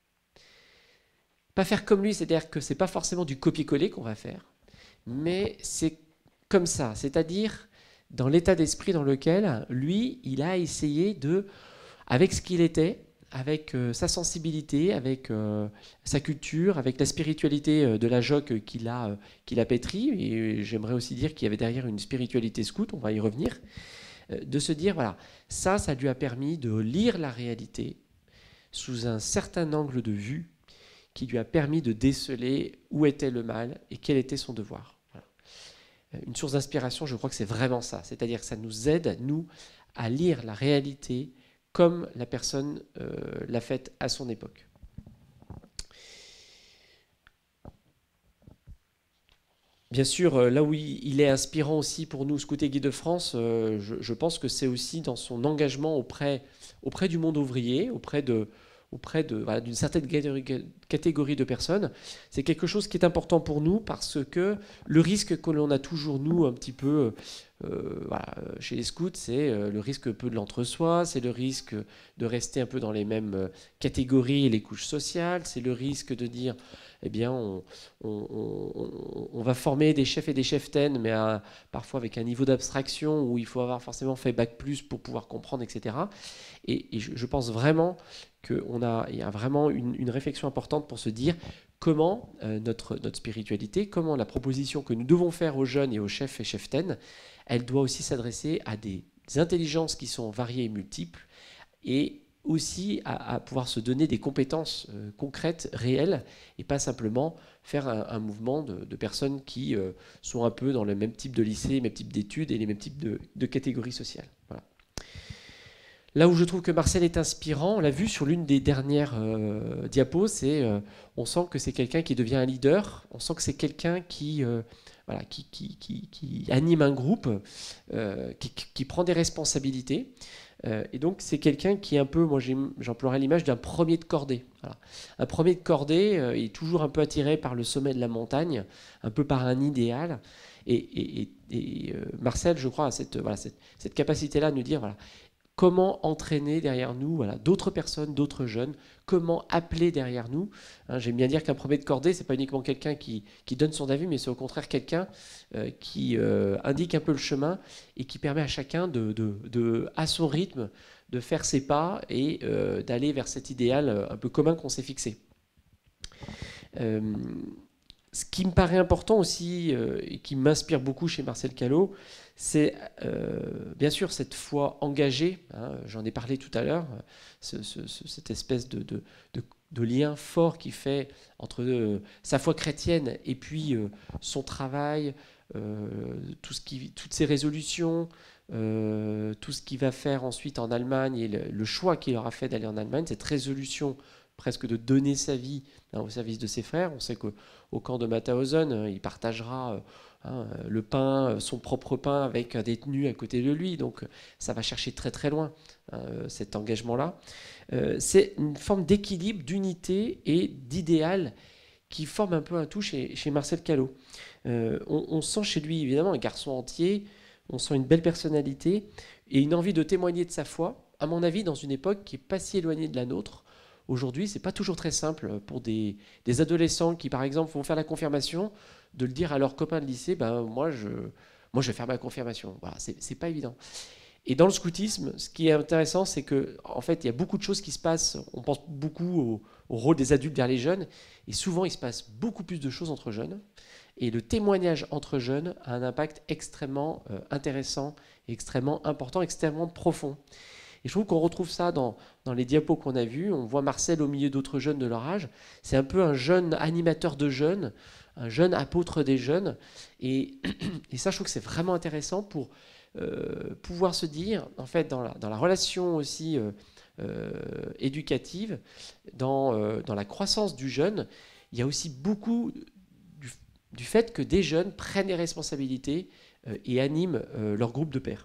Pas faire comme lui, c'est-à-dire que ce n'est pas forcément du copier-coller qu'on va faire, mais c'est comme ça, c'est-à-dire dans l'état d'esprit dans lequel, lui, il a essayé de, avec ce qu'il était, avec sa sensibilité, avec sa culture, avec la spiritualité de la Joque qu'il a pétrie, et j'aimerais aussi dire qu'il y avait derrière une spiritualité scout, on va y revenir, de se dire, voilà, ça lui a permis de lire la réalité sous un certain angle de vue qui lui a permis de déceler où était le mal et quel était son devoir. Voilà. Une source d'inspiration, je crois que c'est vraiment ça, c'est-à-dire que ça nous aide, nous, à lire la réalité comme la personne l'a faite à son époque. Bien sûr, là où il est inspirant aussi pour nous, Scouts et Guides de France, je pense que c'est aussi dans son engagement auprès du monde ouvrier, auprès d'une certaine catégorie de personnes. C'est quelque chose qui est important pour nous parce que le risque que l'on a toujours, nous, un petit peu chez les scouts, c'est le risque un peu de l'entre-soi, c'est le risque de rester un peu dans les mêmes catégories et les couches sociales, c'est le risque de dire, eh bien, on va former des chefs et des cheftaines, mais parfois avec un niveau d'abstraction où il faut avoir forcément fait bac plus pour pouvoir comprendre, etc. Et je pense vraiment qu'il y a vraiment une réflexion importante pour se dire comment notre spiritualité, comment la proposition que nous devons faire aux jeunes et aux chefs et cheftaines, elle doit aussi s'adresser à des intelligences qui sont variées et multiples, et aussi à pouvoir se donner des compétences concrètes, réelles, et pas simplement faire un mouvement de personnes qui sont un peu dans le même type de lycée, les mêmes types d'études et les mêmes types de catégories sociales. Voilà. Là où je trouve que Marcel est inspirant, on l'a vu sur l'une des dernières diapos, on sent que c'est quelqu'un qui devient un leader, on sent que c'est quelqu'un qui anime un groupe, qui prend des responsabilités. Et donc c'est quelqu'un qui est un peu, moi j'emploierais l'image d'un premier de cordée. Voilà. Un premier de cordée, il est toujours un peu attiré par le sommet de la montagne, un peu par un idéal. Et Marcel, je crois, a cette capacité-là de nous dire, voilà, comment entraîner derrière nous, voilà, d'autres personnes, d'autres jeunes, comment appeler derrière nous. Hein, j'aime bien dire qu'un premier de cordée, c'est pas uniquement quelqu'un qui donne son avis, mais c'est au contraire quelqu'un qui indique un peu le chemin et qui permet à chacun à son rythme, de faire ses pas et d'aller vers cet idéal un peu commun qu'on s'est fixé. Ce qui me paraît important aussi et qui m'inspire beaucoup chez Marcel Callot, c'est bien sûr cette foi engagée, hein, j'en ai parlé tout à l'heure, cette espèce de lien fort qu'il fait entre sa foi chrétienne et puis son travail, toutes ses résolutions, tout ce qu'il va faire ensuite en Allemagne et le choix qu'il aura fait d'aller en Allemagne, cette résolution presque de donner sa vie au service de ses frères. On sait qu'au camp de Mauthausen, il partagera le pain, son propre pain avec un détenu à côté de lui. Donc ça va chercher très très loin, cet engagement-là. C'est une forme d'équilibre, d'unité et d'idéal qui forme un peu un tout chez Marcel Callot. On sent chez lui évidemment un garçon entier, on sent une belle personnalité et une envie de témoigner de sa foi, à mon avis dans une époque qui n'est pas si éloignée de la nôtre. Aujourd'hui, ce n'est pas toujours très simple pour des adolescents qui, par exemple, vont faire la confirmation, de le dire à leurs copains de lycée, ben, moi, je vais faire ma confirmation. Voilà, c'est pas évident. Et dans le scoutisme, ce qui est intéressant, c'est qu'en fait, il y a beaucoup de choses qui se passent. On pense beaucoup au rôle des adultes vers les jeunes, et souvent, il se passe beaucoup plus de choses entre jeunes. Et le témoignage entre jeunes a un impact extrêmement intéressant, extrêmement important, extrêmement profond. Et je trouve qu'on retrouve ça dans les diapos qu'on a vus. On voit Marcel au milieu d'autres jeunes de leur âge. C'est un peu un jeune animateur de jeunes, un jeune apôtre des jeunes. Et ça, je trouve que c'est vraiment intéressant pour pouvoir se dire, en fait, dans la relation aussi éducative, dans la croissance du jeune, il y a aussi beaucoup du fait que des jeunes prennent les responsabilités et animent leur groupe de pairs.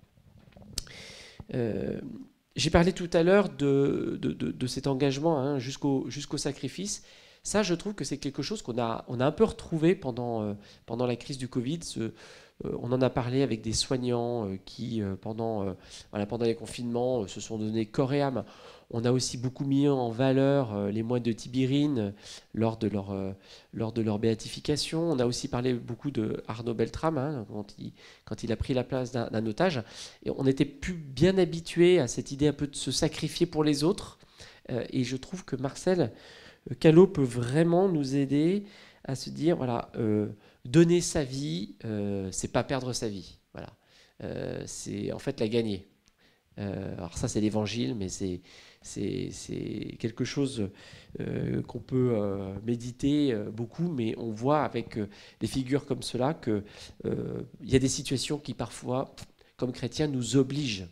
J'ai parlé tout à l'heure de cet engagement, hein, jusqu'au sacrifice. Ça, je trouve que c'est quelque chose qu'on a un peu retrouvé pendant la crise du Covid. On en a parlé avec des soignants qui, pendant les confinements, se sont donnés corps et âme. On a aussi beaucoup mis en valeur les moines de Tibérine lors de leur béatification. On a aussi parlé beaucoup de Arnaud Beltrame, hein, quand il a pris la place d'un otage. Et on était plus bien habitué à cette idée un peu de se sacrifier pour les autres. Et je trouve que Marcel Callot peut vraiment nous aider à se dire, voilà, donner sa vie, c'est pas perdre sa vie. Voilà. C'est en fait la gagner. Alors ça, c'est l'évangile, mais c'est quelque chose qu'on peut méditer beaucoup, mais on voit avec des figures comme cela qu'il y a des situations qui parfois, comme chrétiens, nous obligent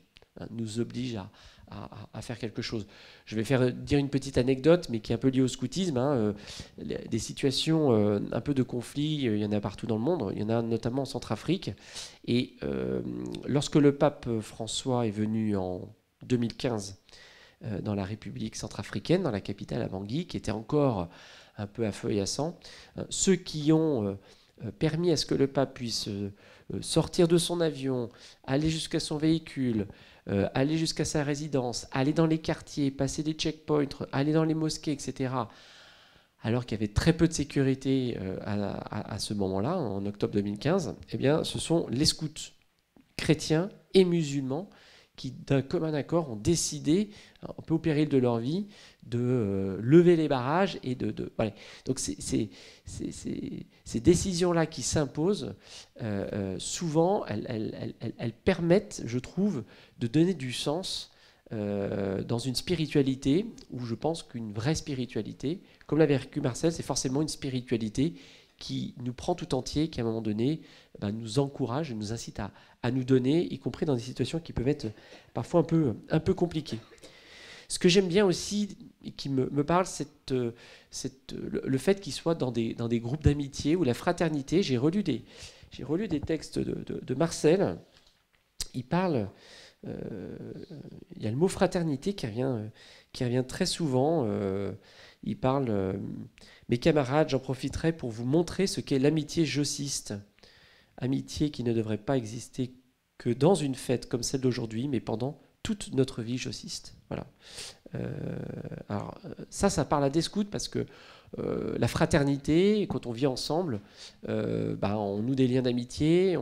à faire quelque chose. Je vais dire une petite anecdote, mais qui est un peu liée au scoutisme. Hein, des situations un peu de conflit, il y en a partout dans le monde. Il y en a notamment en Centrafrique. Et lorsque le pape François est venu en 2015 dans la République centrafricaine, dans la capitale à Bangui, qui était encore un peu à feu et à sang, ceux qui ont permis à ce que le pape puisse sortir de son avion, aller jusqu'à son véhicule, aller jusqu'à sa résidence, aller dans les quartiers, passer des checkpoints, aller dans les mosquées, etc., alors qu'il y avait très peu de sécurité à ce moment-là, en octobre 2015, eh bien, ce sont les scouts chrétiens et musulmans qui, d'un commun accord, ont décidé, un peu au péril de leur vie, de lever les barrages et voilà. Donc ces décisions-là qui s'imposent, souvent, elles permettent, je trouve, de donner du sens dans une spiritualité où je pense qu'une vraie spiritualité, comme l'avait vécu Marcel, c'est forcément une spiritualité qui nous prend tout entier, qui à un moment donné nous encourage, nous incite à nous donner, y compris dans des situations qui peuvent être parfois un peu compliquées. Ce que j'aime bien aussi, et qui me parle, c'est le fait qu'il soit dans des groupes d'amitié ou la fraternité. J'ai relu des textes de Marcel. Il parle il y a le mot fraternité qui revient très souvent. Il parle mes camarades, j'en profiterai pour vous montrer ce qu'est l'amitié jossiste. Amitié qui ne devrait pas exister que dans une fête comme celle d'aujourd'hui, mais pendant toute notre vie jossiste. Voilà. Alors, ça parle à des scouts parce que la fraternité, quand on vit ensemble, on noue des liens d'amitié,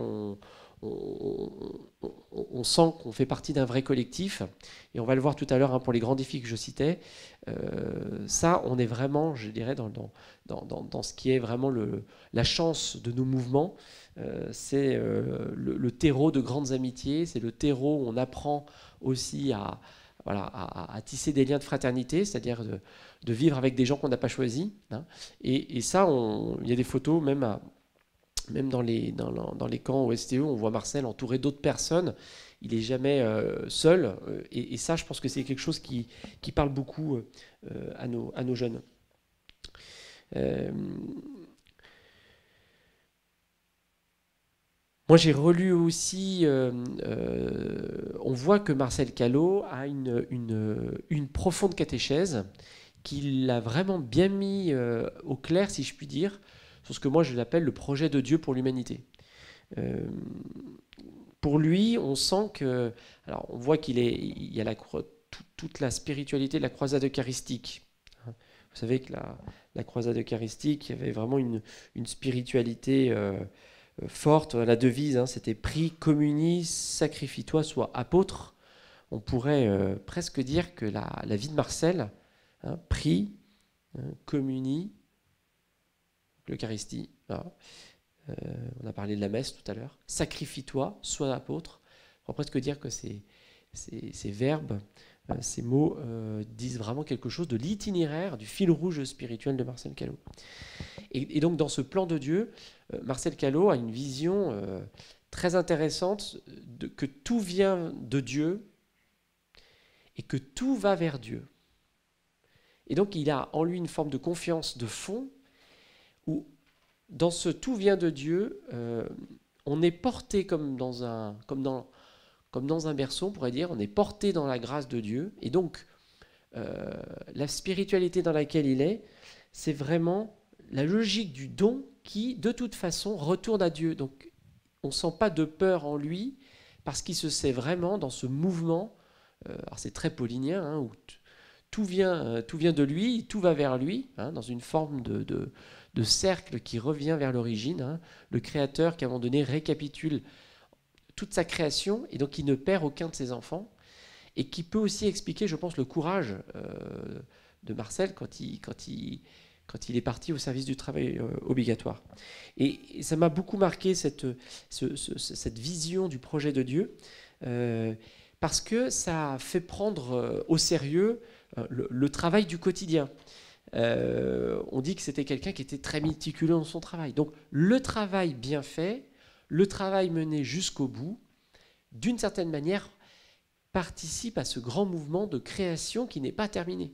on sent qu'on fait partie d'un vrai collectif, et on va le voir tout à l'heure pour les grands défis que je citais. Ça, on est vraiment, je dirais, dans ce qui est vraiment la chance de nos mouvements. C'est le terreau de grandes amitiés, c'est le terreau où on apprend aussi à tisser des liens de fraternité, c'est-à-dire de vivre avec des gens qu'on n'a pas choisis. Hein. Et ça, il y a des photos, même dans les camps au STE, on voit Marcel entouré d'autres personnes. Il n'est jamais seul. Et ça, je pense que c'est quelque chose qui parle beaucoup à nos jeunes. Moi, j'ai relu aussi, on voit que Marcel Callot a une profonde catéchèse qu'il a vraiment bien mis au clair, si je puis dire, sur ce que moi je l'appelle le projet de Dieu pour l'humanité. Pour lui, on sent que... Alors, on voit qu'il y a toute la spiritualité de la croisade eucharistique. Vous savez que la croisade eucharistique, il y avait vraiment une spiritualité... forte, la devise, c'était « Prie, communie, sacrifie-toi, sois apôtre ». On pourrait presque dire que la vie de Marcel, prie, communie, l'Eucharistie, on a parlé de la messe tout à l'heure, sacrifie-toi, sois apôtre. On pourrait presque dire que ces verbes, ces mots disent vraiment quelque chose de l'itinéraire, du fil rouge spirituel de Marcel Callot. Et donc dans ce plan de Dieu, Marcel Callot a une vision très intéressante que tout vient de Dieu et que tout va vers Dieu. Et donc il a en lui une forme de confiance de fond où dans ce tout vient de Dieu, on est porté comme dans un berceau, on pourrait dire, on est porté dans la grâce de Dieu. Et donc la spiritualité dans laquelle il est, c'est vraiment la logique du don qui, de toute façon, retourne à Dieu. Donc, on ne sent pas de peur en lui parce qu'il se sait vraiment dans ce mouvement. Alors, c'est très paulinien, où tout vient de lui, tout va vers lui, dans une forme de cercle qui revient vers l'origine. Le Créateur qui, à un moment donné, récapitule toute sa création et donc qui ne perd aucun de ses enfants et qui peut aussi expliquer, je pense, le courage de Marcel quand il est parti au service du travail obligatoire. Et ça m'a beaucoup marqué cette vision du projet de Dieu, parce que ça fait prendre au sérieux le travail du quotidien. On dit que c'était quelqu'un qui était très méticuleux dans son travail. Donc le travail bien fait, le travail mené jusqu'au bout, d'une certaine manière, participe à ce grand mouvement de création qui n'est pas terminé.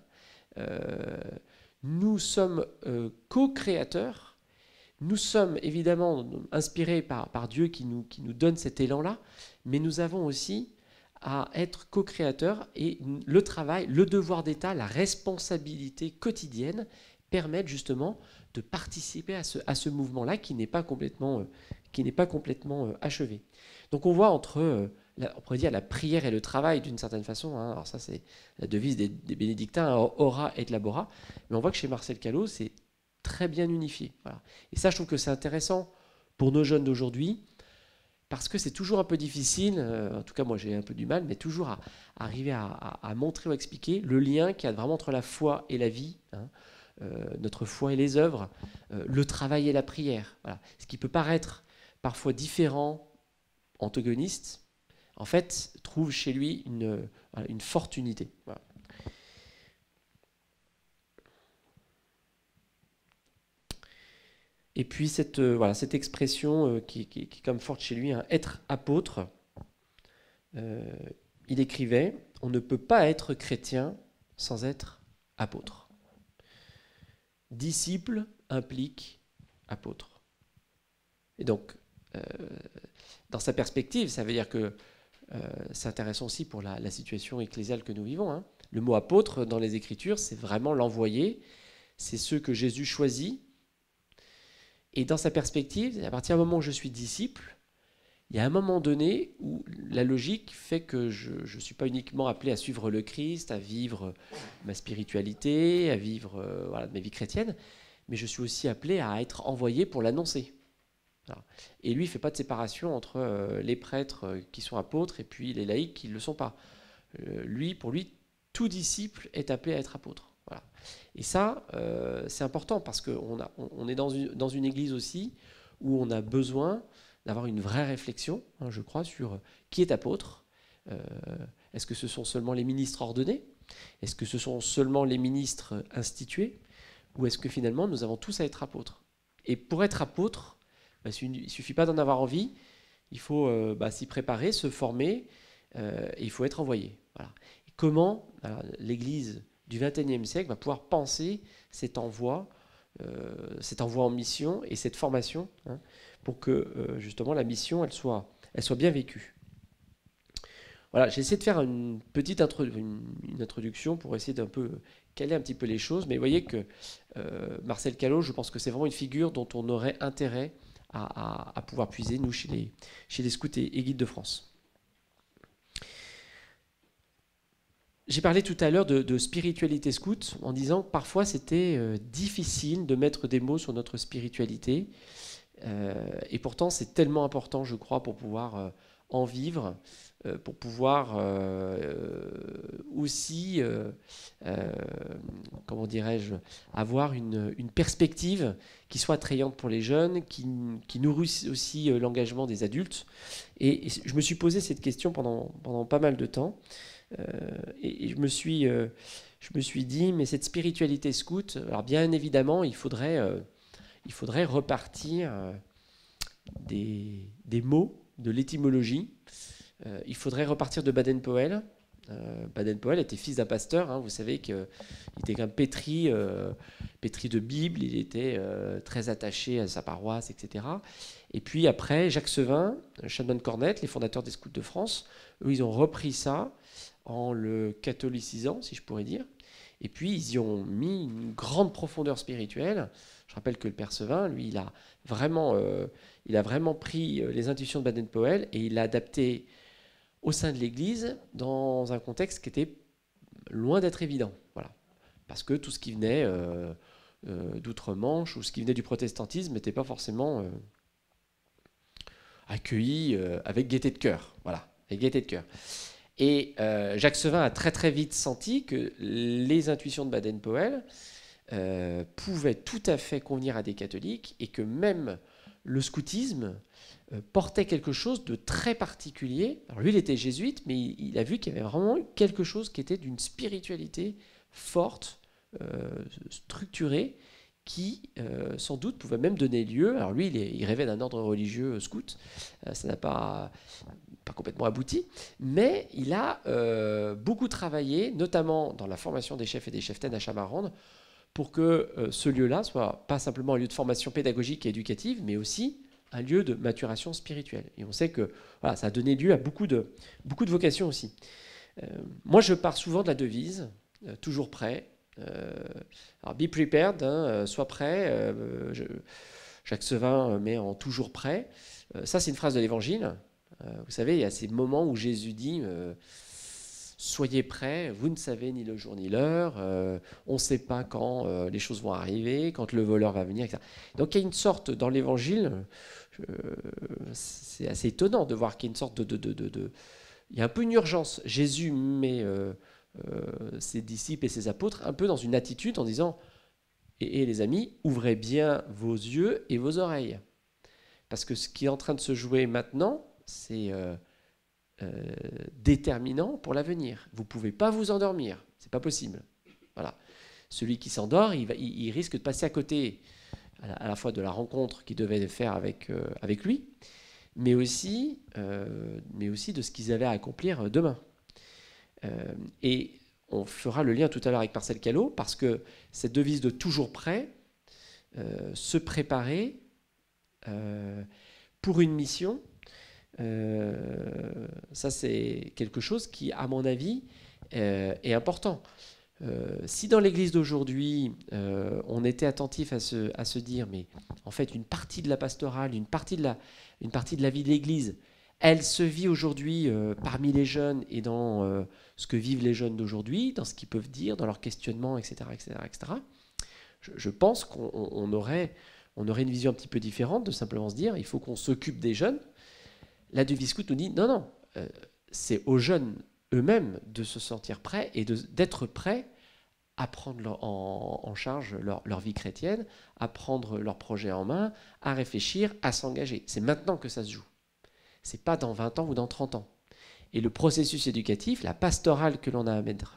Nous sommes co-créateurs, nous sommes évidemment inspirés par Dieu qui nous donne cet élan-là, mais nous avons aussi à être co-créateurs et le travail, le devoir d'État, la responsabilité quotidienne permettent justement de participer à ce mouvement-là qui n'est pas complètement achevé. Donc on voit entre... on pourrait dire la prière et le travail d'une certaine façon. Alors ça, c'est la devise des bénédictins, ora et labora. Mais on voit que chez Marcel Callot, c'est très bien unifié. Voilà. Et ça, je trouve que c'est intéressant pour nos jeunes d'aujourd'hui, parce que c'est toujours un peu difficile, en tout cas moi j'ai un peu du mal, mais toujours à arriver à montrer ou à expliquer le lien qu'il y a vraiment entre la foi et la vie, notre foi et les œuvres, le travail et la prière. Voilà. Ce qui peut paraître parfois différent, antagoniste, en fait, trouve chez lui une forte unité. Voilà. Et puis cette expression qui est comme forte chez lui, être apôtre, il écrivait « On ne peut pas être chrétien sans être apôtre. Disciple implique apôtre. » Et donc, dans sa perspective, ça veut dire que c'est intéressant aussi pour la situation ecclésiale que nous vivons, hein. Le mot apôtre dans les Écritures, c'est vraiment l'envoyé, c'est ceux que Jésus choisit. Et dans sa perspective, à partir du moment où je suis disciple, il y a un moment donné où la logique fait que je ne suis pas uniquement appelé à suivre le Christ, à vivre ma spiritualité, à vivre voilà, ma vie chrétienne, mais je suis aussi appelé à être envoyé pour l'annoncer. Voilà. Et lui, il ne fait pas de séparation entre les prêtres qui sont apôtres et puis les laïcs qui ne le sont pas. Pour lui, tout disciple est appelé à être apôtre. Voilà. Et ça, c'est important parce qu'on est dans une église aussi où on a besoin d'avoir une vraie réflexion, hein, je crois, sur qui est apôtre. Est-ce que ce sont seulement les ministres ordonnés? Est-ce que ce sont seulement les ministres institués? Ou est-ce que finalement nous avons tous à être apôtres? Et pour être apôtre, il ne suffit pas d'en avoir envie, il faut s'y préparer, se former, et il faut être envoyé. Voilà. Et comment l'Église du XXIe siècle va pouvoir penser cet envoi en mission et cette formation, hein, pour que justement la mission elle soit bien vécue. Voilà, j'ai essayé de faire une petite une introduction pour essayer d'un peu caler un petit peu les choses, mais vous voyez que Marcel Callot, je pense que c'est vraiment une figure dont on aurait intérêt à pouvoir puiser, nous, chez les scouts et guides de France. J'ai parlé tout à l'heure de spiritualité scout en disant que parfois c'était difficile de mettre des mots sur notre spiritualité. Et pourtant, c'est tellement important, je crois, pour pouvoir en vivre, pour pouvoir aussi, comment dirais-je, avoir une perspective qui soit attrayante pour les jeunes, qui nourrisse aussi l'engagement des adultes. Et je me suis posé cette question pendant pas mal de temps. Et je me suis dit, mais cette spiritualité scout, alors bien évidemment, il faudrait repartir des mots, de l'étymologie. Il faudrait repartir de Baden-Powell. Baden-Powell était fils d'un pasteur, hein, vous savez qu'il était quand même pétri de Bible, il était très attaché à sa paroisse, etc. Et puis après, Jacques Sevin, Chanoine Cornette, les fondateurs des Scouts de France, eux, ils ont repris ça en le catholicisant, si je pourrais dire. Et puis, ils y ont mis une grande profondeur spirituelle. Je rappelle que le père Sevin, lui, il a vraiment pris les intuitions de Baden-Powell et il l'a adapté au sein de l'Église dans un contexte qui était loin d'être évident. Voilà. Parce que tout ce qui venait d'outre-Manche ou ce qui venait du protestantisme n'était pas forcément accueilli avec gaieté de cœur. Voilà, avec gaieté de cœur. Et Jacques Sevin a très très vite senti que les intuitions de Baden-Powell pouvaient tout à fait convenir à des catholiques et que même le scoutisme portait quelque chose de très particulier. Alors lui, il était jésuite, mais il a vu qu'il y avait vraiment quelque chose qui était d'une spiritualité forte, structurée, qui sans doute pouvait même donner lieu. Alors lui, il rêvait d'un ordre religieux scout, ça n'a pas complètement abouti, mais il a beaucoup travaillé, notamment dans la formation des chefs et des cheftaines à Chamarande, pour que ce lieu-là soit pas simplement un lieu de formation pédagogique et éducative, mais aussi un lieu de maturation spirituelle. Et on sait que voilà, ça a donné lieu à beaucoup de vocations aussi. Moi, je pars souvent de la devise, toujours prêt. Alors, be prepared, hein, sois prêt. Jacques Sevin met en toujours prêt. Ça, c'est une phrase de l'Évangile. Vous savez, il y a ces moments où Jésus dit soyez prêts, vous ne savez ni le jour ni l'heure, on ne sait pas quand les choses vont arriver, quand le voleur va venir, etc. Donc il y a une sorte, dans l'Évangile, c'est assez étonnant de voir qu'il y a une sorte il y a un peu une urgence. Jésus met ses disciples et ses apôtres un peu dans une attitude en disant et les amis, ouvrez bien vos yeux et vos oreilles. Parce que ce qui est en train de se jouer maintenant, c'est déterminant pour l'avenir. Vous ne pouvez pas vous endormir, c'est pas possible. Voilà. Celui qui s'endort, il risque de passer à côté à la fois de la rencontre qu'il devait faire avec lui, mais aussi de ce qu'ils avaient à accomplir demain. Et on fera le lien tout à l'heure avec Marcel Callot, parce que cette devise de toujours prêt, se préparer pour une mission, Ça, c'est quelque chose qui, à mon avis, est important. Si dans l'Église d'aujourd'hui, on était attentif à se dire, mais en fait, une partie de la pastorale, une partie de la vie de l'Église, elle se vit aujourd'hui parmi les jeunes et dans ce que vivent les jeunes d'aujourd'hui, dans ce qu'ils peuvent dire, dans leurs questionnements, etc., etc., etc. Je pense qu'on aurait une vision un petit peu différente de simplement se dire, il faut qu'on s'occupe des jeunes. La devise scout nous dit, non, c'est aux jeunes eux-mêmes de se sentir prêts et d'être prêts à prendre en charge leur vie chrétienne, à prendre leur projet en main, à réfléchir, à s'engager. C'est maintenant que ça se joue. C'est pas dans 20 ans ou dans 30 ans. Et le processus éducatif, la pastorale que l'on a à mettre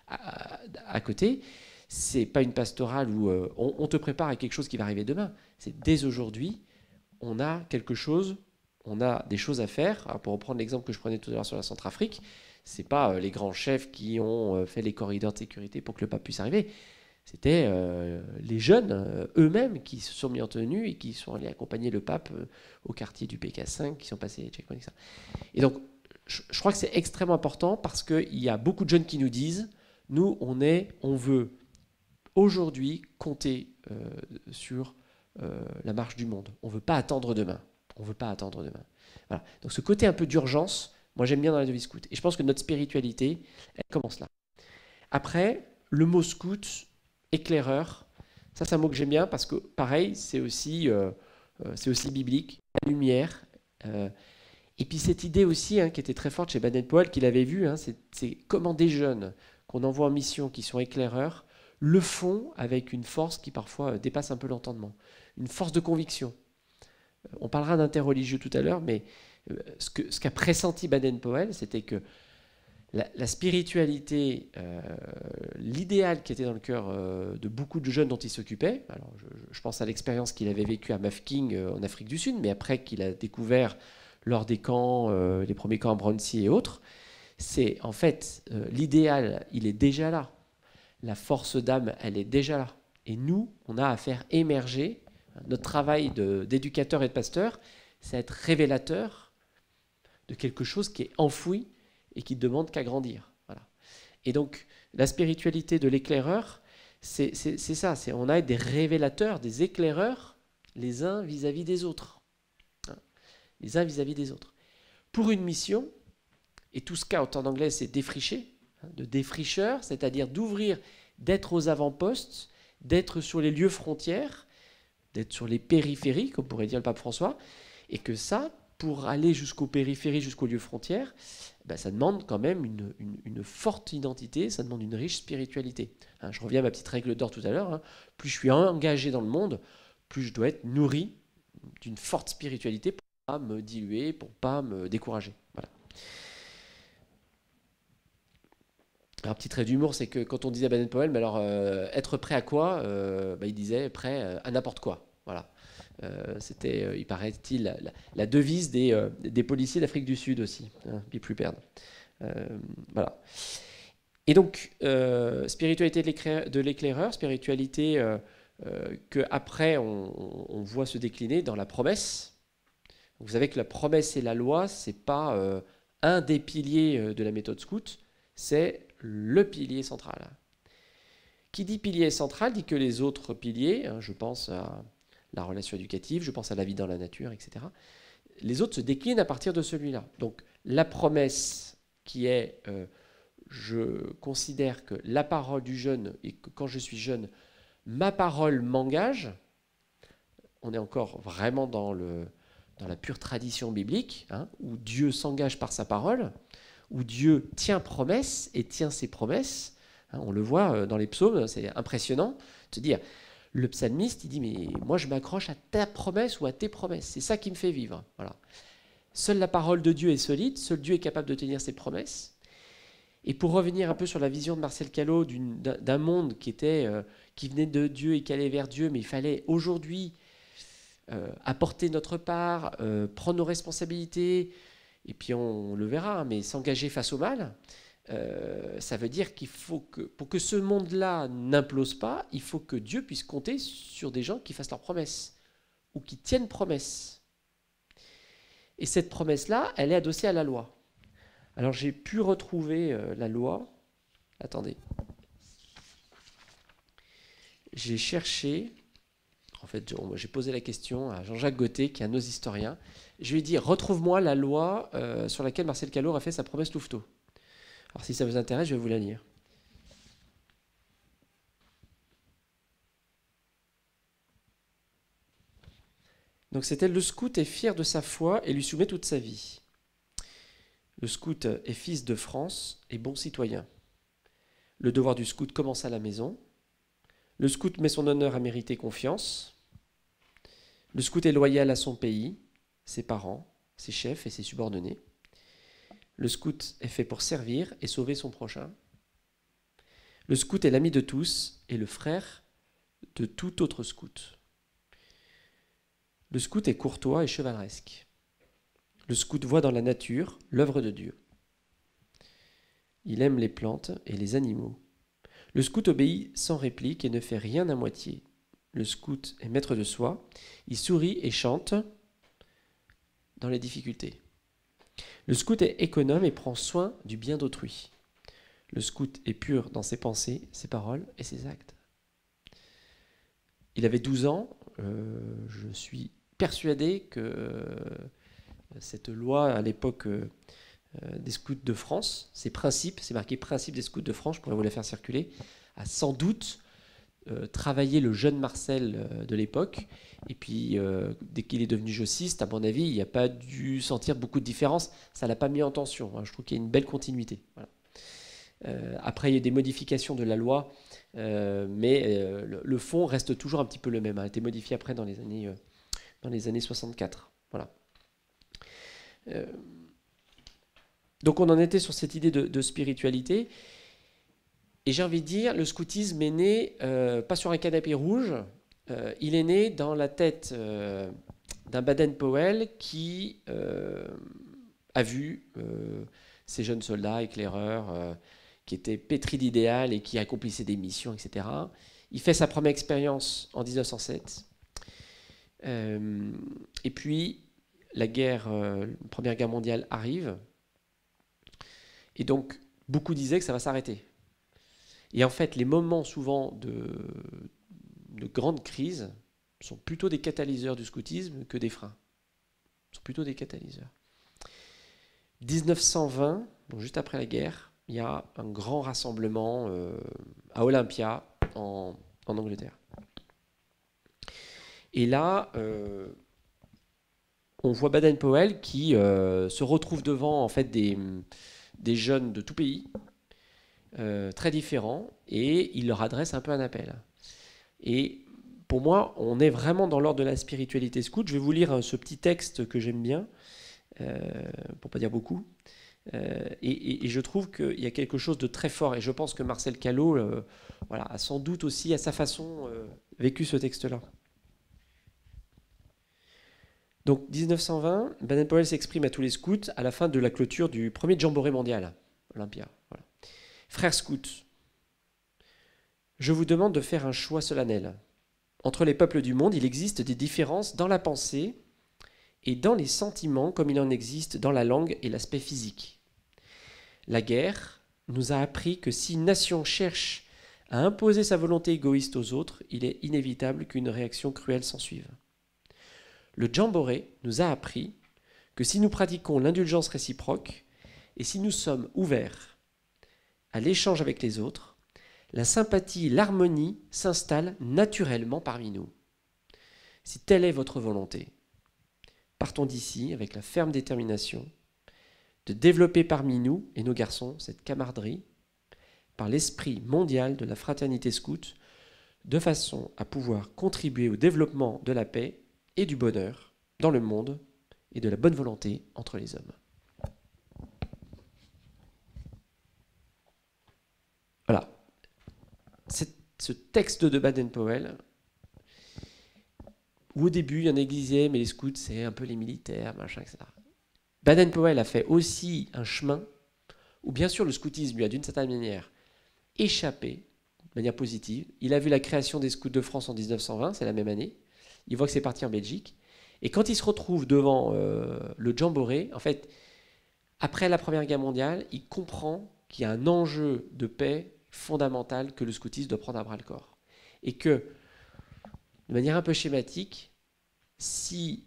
à côté, c'est pas une pastorale où on te prépare à quelque chose qui va arriver demain. C'est dès aujourd'hui, on a quelque chose, on a des choses à faire. Alors pour reprendre l'exemple que je prenais tout à l'heure sur la Centrafrique, c'est pas les grands chefs qui ont fait les corridors de sécurité pour que le pape puisse arriver. C'était les jeunes eux-mêmes qui se sont mis en tenue et qui sont allés accompagner le pape au quartier du PK5, qui sont passés les checkpoints, etc. Et donc, je crois que c'est extrêmement important parce qu'il y a beaucoup de jeunes qui nous disent, nous, on veut aujourd'hui compter sur la marche du monde. On ne veut pas attendre demain. On veut pas attendre demain. Voilà. Donc ce côté un peu d'urgence, moi j'aime bien dans la devise scout. Et je pense que notre spiritualité, elle commence là. Après, le mot scout, éclaireur, ça c'est un mot que j'aime bien parce que pareil, c'est aussi biblique, la lumière. Et puis cette idée aussi qui était très forte chez Baden-Powell, qu'il avait vu, c'est comment des jeunes qu'on envoie en mission, qui sont éclaireurs, le font avec une force qui parfois dépasse un peu l'entendement, une force de conviction. On parlera d'interreligieux tout à l'heure, mais ce qu'a pressenti Baden-Powell, c'était que la spiritualité, l'idéal qui était dans le cœur de beaucoup de jeunes dont il s'occupait, alors je pense à l'expérience qu'il avait vécue à Mafeking en Afrique du Sud, mais après qu'il a découvert lors des camps, les premiers camps à Bronsey et autres, c'est en fait l'idéal, il est déjà là. La force d'âme, elle est déjà là. Et nous, on a à faire émerger notre travail d'éducateur et de pasteur, c'est être révélateur de quelque chose qui est enfoui et qui ne demande qu'à grandir. Voilà. Et donc, la spiritualité de l'éclaireur, c'est ça, on a des révélateurs, des éclaireurs, les uns vis-à-vis des autres. Les uns vis-à-vis des autres. Pour une mission, et tout scout en anglais, c'est défricher, de défricheur, c'est-à-dire d'ouvrir, d'être aux avant-postes, d'être sur les lieux frontières, d'être sur les périphéries, comme pourrait dire le pape François, et que ça, pour aller jusqu'aux périphéries, jusqu'aux lieux frontières, ça demande quand même une forte identité, ça demande une riche spiritualité. Je reviens à ma petite règle d'or tout à l'heure, plus je suis engagé dans le monde, plus je dois être nourri d'une forte spiritualité pour ne pas me diluer, pour ne pas me décourager. Voilà. Alors, petit trait d'humour, c'est que quand on disait à Baden-Powell, mais alors être prêt à quoi il disait prêt à n'importe quoi. Voilà. C'était, il paraît-il, la devise des policiers d'Afrique du Sud aussi. Be prepared. Voilà. Et donc, spiritualité de l'éclaireur, spiritualité qu'après on voit se décliner dans la promesse. Vous savez que la promesse et la loi, c'est pas un des piliers de la méthode scout, c'est le pilier central. Qui dit pilier central dit que les autres piliers, je pense à la relation éducative, je pense à la vie dans la nature, etc., les autres se déclinent à partir de celui-là. Donc la promesse qui est, je considère que la parole du jeune, et que quand je suis jeune, ma parole m'engage, on est encore vraiment dans la pure tradition biblique, où Dieu s'engage par sa parole, où Dieu tient promesse et tient ses promesses. On le voit dans les psaumes, c'est impressionnant de se dire, le psalmiste, il dit, mais moi je m'accroche à ta promesse ou à tes promesses, c'est ça qui me fait vivre. Voilà. Seule la parole de Dieu est solide, seul Dieu est capable de tenir ses promesses. Et pour revenir un peu sur la vision de Marcel Callot d'un monde qui venait de Dieu et qui allait vers Dieu, mais il fallait aujourd'hui apporter notre part, prendre nos responsabilités, et puis on le verra, mais s'engager face au mal, ça veut dire qu'il faut que, pour que ce monde-là n'implose pas, il faut que Dieu puisse compter sur des gens qui fassent leurs promesses, ou qui tiennent promesse. Et cette promesse-là, elle est adossée à la loi. Alors j'ai pu retrouver la loi. Attendez. J'ai cherché, en fait j'ai posé la question à Jean-Jacques Gauthier, qui est un de nos historiens. Je lui ai dit, retrouve-moi la loi sur laquelle Marcel Callot a fait sa promesse Louveteau. Alors si ça vous intéresse, je vais vous la lire. Donc c'était: le scout est fier de sa foi et lui soumet toute sa vie. Le scout est fils de France et bon citoyen. Le devoir du scout commence à la maison. Le scout met son honneur à mériter confiance. Le scout est loyal à son pays, ses parents, ses chefs et ses subordonnés. Le scout est fait pour servir et sauver son prochain. Le scout est l'ami de tous et le frère de tout autre scout. Le scout est courtois et chevaleresque. Le scout voit dans la nature l'œuvre de Dieu. Il aime les plantes et les animaux. Le scout obéit sans réplique et ne fait rien à moitié. Le scout est maître de soi. Il sourit et chante dans les difficultés. Le scout est économe et prend soin du bien d'autrui. Le scout est pur dans ses pensées, ses paroles et ses actes. Il avait 12 ans. Je suis persuadé que cette loi, à l'époque des scouts de France, ces principes, c'est marqué principes des scouts de France, je pourrais vous la faire circuler, a sans doute travaillé le jeune Marcel de l'époque. Et puis, dès qu'il est devenu jossiste, à mon avis, il n'y a pas dû sentir beaucoup de différence. Ça ne l'a pas mis en tension. Hein. Je trouve qu'il y a une belle continuité. Voilà. Après, il y a des modifications de la loi, mais le fond reste toujours un petit peu le même. A été modifié après dans les années 64. Voilà. Donc on en était sur cette idée de spiritualité. Et j'ai envie de dire, le scoutisme est né, pas sur un canapé rouge, il est né dans la tête d'un Baden-Powell qui a vu ces jeunes soldats éclaireurs qui étaient pétris d'idéal et qui accomplissaient des missions, etc. Il fait sa première expérience en 1907. Et puis, la Première Guerre mondiale arrive. Et donc, beaucoup disaient que ça va s'arrêter. Et en fait, les moments souvent de grande crise sont plutôt des catalyseurs du scoutisme que des freins. Ils sont plutôt des catalyseurs. 1920, donc juste après la guerre, il y a un grand rassemblement à Olympia, en Angleterre. Et là, on voit Baden-Powell qui se retrouve devant en fait des jeunes de tout pays, très différents, et il leur adresse un peu un appel. Et pour moi, on est vraiment dans l'ordre de la spiritualité scout. Je vais vous lire ce petit texte que j'aime bien, pour pas dire beaucoup. Et je trouve qu'il y a quelque chose de très fort. Et je pense que Marcel Callot a sans doute aussi, à sa façon, vécu ce texte-là. Donc 1920, Baden-Powell s'exprime à tous les scouts à la fin de la clôture du premier jamboree mondial, Olympia. Voilà. Frères scouts, je vous demande de faire un choix solennel. Entre les peuples du monde, il existe des différences dans la pensée et dans les sentiments comme il en existe dans la langue et l'aspect physique. La guerre nous a appris que si une nation cherche à imposer sa volonté égoïste aux autres, il est inévitable qu'une réaction cruelle s'ensuive. Le jamboree nous a appris que si nous pratiquons l'indulgence réciproque et si nous sommes ouverts à l'échange avec les autres, la sympathie, l'harmonie s'installent naturellement parmi nous. Si telle est votre volonté, partons d'ici avec la ferme détermination de développer parmi nous et nos garçons cette camaraderie par l'esprit mondial de la fraternité scout, de façon à pouvoir contribuer au développement de la paix et du bonheur dans le monde et de la bonne volonté entre les hommes. Voilà. Ce texte de Baden-Powell, où au début il y en a qui disaient mais les scouts c'est un peu les militaires, machin, etc. Baden-Powell a fait aussi un chemin où bien sûr le scoutisme lui a d'une certaine manière échappé de manière positive. Il a vu la création des scouts de France en 1920, c'est la même année. Il voit que c'est parti en Belgique. Et quand il se retrouve devant le Jamboree, en fait, après la Première Guerre mondiale, il comprend qu'il y a un enjeu de paix fondamental que le scoutisme doit prendre à bras-le-corps. Et que, de manière un peu schématique, si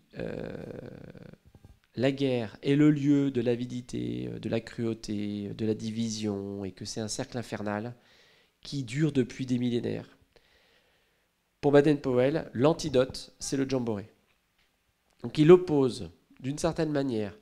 la guerre est le lieu de l'avidité, de la cruauté, de la division, et que c'est un cercle infernal qui dure depuis des millénaires, pour Baden-Powell, l'antidote, c'est le Jamboree. Donc il oppose, d'une certaine manière,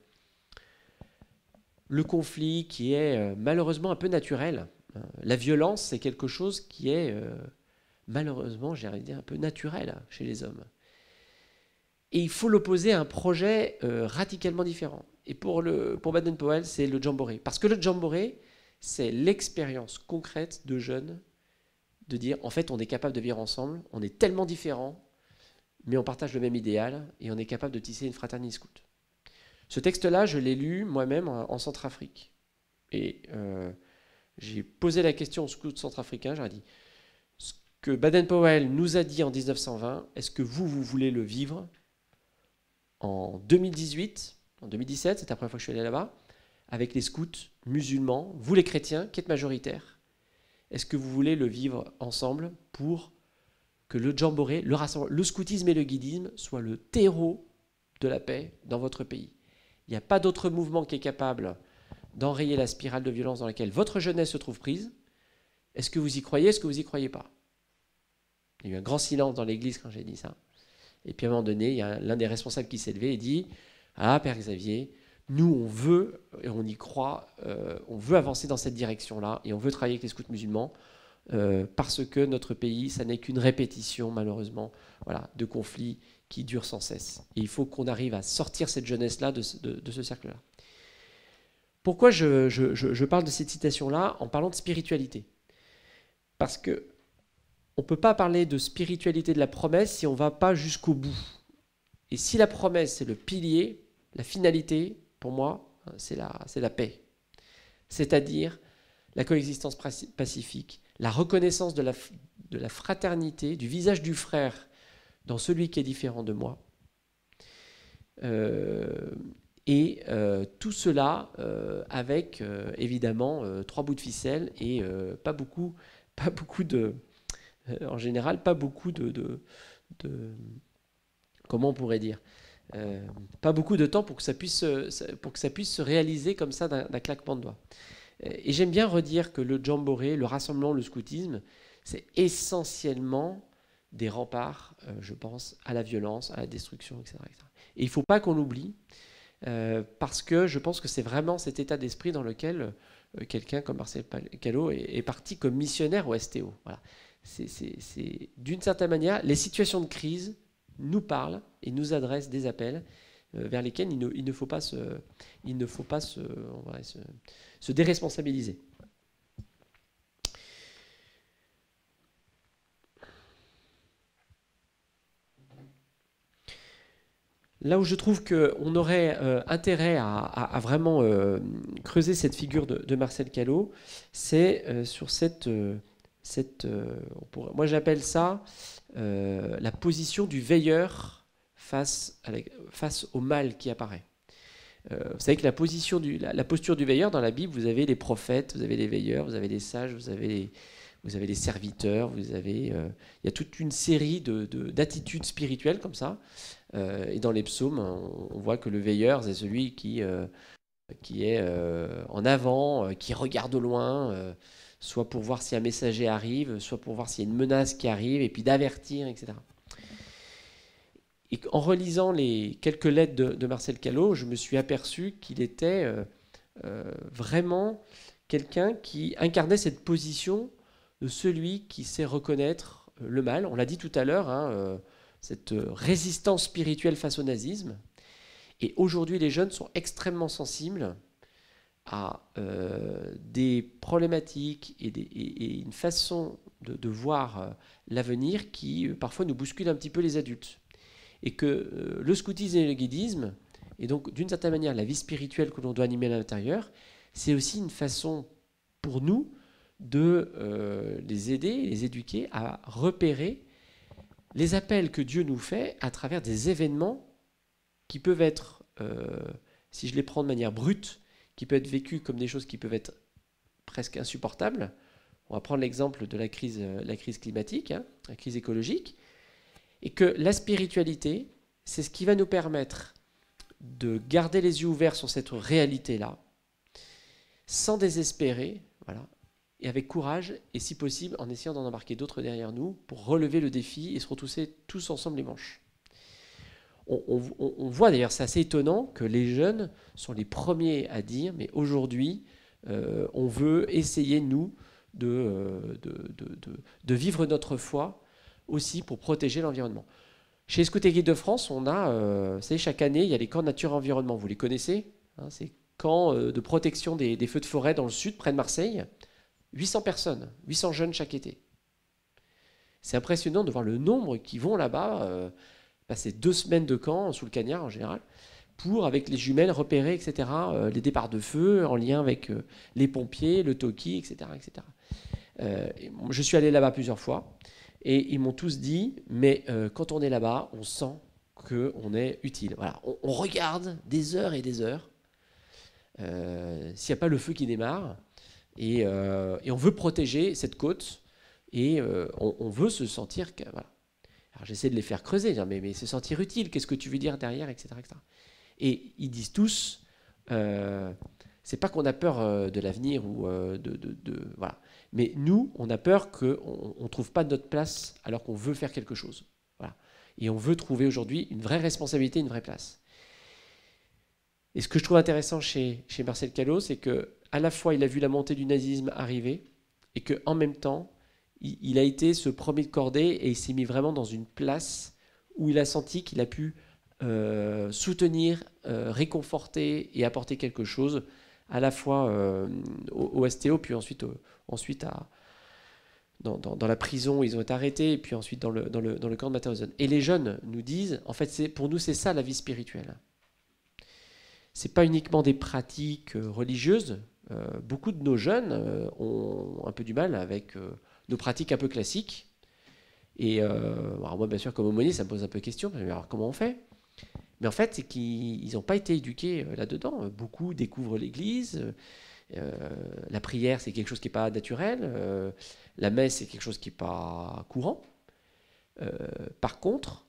le conflit qui est malheureusement un peu naturel. La violence, c'est quelque chose qui est malheureusement, j'ai envie de dire, un peu naturel chez les hommes. Et il faut l'opposer à un projet radicalement différent. Et pour Baden-Powell, c'est le Jamboree. Parce que le Jamboree, c'est l'expérience concrète de jeunes de dire, en fait, on est capable de vivre ensemble, on est tellement différents, mais on partage le même idéal, et on est capable de tisser une fraternité scout. Ce texte-là, je l'ai lu moi-même en Centrafrique. Et j'ai posé la question aux scouts centrafricains, j'ai dit, ce que Baden-Powell nous a dit en 1920, est-ce que vous voulez le vivre en 2018, en 2017, c'est la première fois que je suis allé là-bas, avec les scouts musulmans, vous les chrétiens, qui êtes majoritaires, est-ce que vous voulez le vivre ensemble pour que le Jamboree, le scoutisme et le guidisme soient le terreau de la paix dans votre pays? Il n'y a pas d'autre mouvement qui est capable d'enrayer la spirale de violence dans laquelle votre jeunesse se trouve prise. Est-ce que vous y croyez? Est-ce que vous n'y croyez pas? Il y a eu un grand silence dans l'église quand j'ai dit ça. Et puis à un moment donné, il y a l'un des responsables qui s'est levé et dit « Ah, Père Xavier, nous on veut, et on y croit, on veut avancer dans cette direction-là, et on veut travailler avec les scouts musulmans, parce que notre pays, ça n'est qu'une répétition, malheureusement, voilà, de conflits qui durent sans cesse. Et il faut qu'on arrive à sortir cette jeunesse-là de ce cercle-là. » Pourquoi je parle de cette citation-là en parlant de spiritualité? Parce que on ne peut pas parler de spiritualité de la promesse si on ne va pas jusqu'au bout. Et si la promesse, c'est le pilier, la finalité, pour moi, c'est la paix. C'est-à-dire la coexistence pacifique, la reconnaissance de la fraternité, du visage du frère dans celui qui est différent de moi. Tout cela avec, évidemment, 3 bouts de ficelle et pas beaucoup de... en général, pas beaucoup de comment on pourrait dire, pas beaucoup de temps pour que ça puisse se réaliser comme ça d'un claquement de doigts. Et j'aime bien redire que le Jamboree, le rassemblement, le scoutisme, c'est essentiellement des remparts, je pense, à la violence, à la destruction, etc. Et il ne faut pas qu'on l'oublie, parce que je pense que c'est vraiment cet état d'esprit dans lequel quelqu'un comme Marcel Callot est parti comme missionnaire au STO. Voilà. C'est d'une certaine manière, les situations de crise nous parlent et nous adressent des appels vers lesquels il ne faut pas se déresponsabiliser. Là où je trouve qu'on aurait intérêt à vraiment creuser cette figure de Marcel Callot, c'est sur moi j'appelle ça la position du veilleur face au mal qui apparaît. Vous savez que la posture du veilleur dans la Bible, vous avez les prophètes, vous avez les veilleurs, vous avez les sages, vous avez les serviteurs, il y a toute une série d'attitudes spirituelles comme ça. Et dans les psaumes, on voit que le veilleur, c'est celui qui est en avant, qui regarde au loin, soit pour voir si un messager arrive, soit pour voir s'il y a une menace qui arrive, et puis d'avertir, etc. Et en relisant les quelques lettres de Marcel Callot, je me suis aperçu qu'il était vraiment quelqu'un qui incarnait cette position de celui qui sait reconnaître le mal. On l'a dit tout à l'heure, cette résistance spirituelle face au nazisme. Et aujourd'hui, les jeunes sont extrêmement sensibles à des problématiques et une façon de voir l'avenir qui parfois nous bouscule un petit peu les adultes. Et que le scoutisme et le guidisme, et donc d'une certaine manière la vie spirituelle que l'on doit animer à l'intérieur, c'est aussi une façon pour nous de les aider, les éduquer à repérer les appels que Dieu nous fait à travers des événements qui peuvent être, si je les prends de manière brute, qui peuvent être vécues comme des choses qui peuvent être presque insupportables. On va prendre l'exemple de la crise climatique, hein, la crise écologique, et que la spiritualité, c'est ce qui va nous permettre de garder les yeux ouverts sur cette réalité-là, sans désespérer, voilà, et avec courage, et si possible, en essayant d'en embarquer d'autres derrière nous, pour relever le défi et se retrousser tous ensemble les manches. On voit d'ailleurs, c'est assez étonnant que les jeunes sont les premiers à dire, mais aujourd'hui, on veut essayer, nous, de vivre notre foi aussi pour protéger l'environnement. Chez Scouts et Guides de France, on a, vous savez, chaque année, il y a les camps nature-environnement. Vous les connaissez, hein, c'est camps de protection des feux de forêt dans le sud, près de Marseille. 800 personnes, 800 jeunes chaque été. C'est impressionnant de voir le nombre qui vont là-bas, passer 2 semaines de camp, sous le cagnard en général, pour, avec les jumelles, repérer, etc., les départs de feu en lien avec les pompiers, le toki, etc. etc. Je suis allé là-bas plusieurs fois, et ils m'ont tous dit, mais quand on est là-bas, on sent qu'on est utile. Voilà, on regarde des heures et des heures, s'il n'y a pas le feu qui démarre, et on veut protéger cette côte, et on veut se sentir... Voilà. Alors j'essaie de les faire creuser, dire, mais se sentir utile, qu'est-ce que tu veux dire derrière, etc. etc. Et ils disent tous, c'est pas qu'on a peur de l'avenir, ou voilà. Mais nous, on a peur qu'on ne trouve pas notre place alors qu'on veut faire quelque chose. Voilà. Et on veut trouver aujourd'hui une vraie responsabilité, une vraie place. Et ce que je trouve intéressant chez Marcel Callot, c'est qu'à la fois, il a vu la montée du nazisme arriver, et qu'en même temps, il a été ce premier de cordée, et il s'est mis vraiment dans une place où il a senti qu'il a pu soutenir, réconforter et apporter quelque chose, à la fois au STO, puis ensuite dans la prison où ils ont été arrêtés, et puis ensuite dans le camp de Mauthausen. Et les jeunes nous disent, en fait, pour nous, c'est ça la vie spirituelle. C'est pas uniquement des pratiques religieuses. Beaucoup de nos jeunes ont un peu du mal avec nos pratiques un peu classiques. Et alors moi, bien sûr, comme aumônier, ça me pose un peu de question. Mais alors, comment on fait? Mais en fait, c'est qu'ils n'ont pas été éduqués là-dedans. Beaucoup découvrent l'Église. La prière, c'est quelque chose qui n'est pas naturel. La messe, c'est quelque chose qui n'est pas courant. Par contre,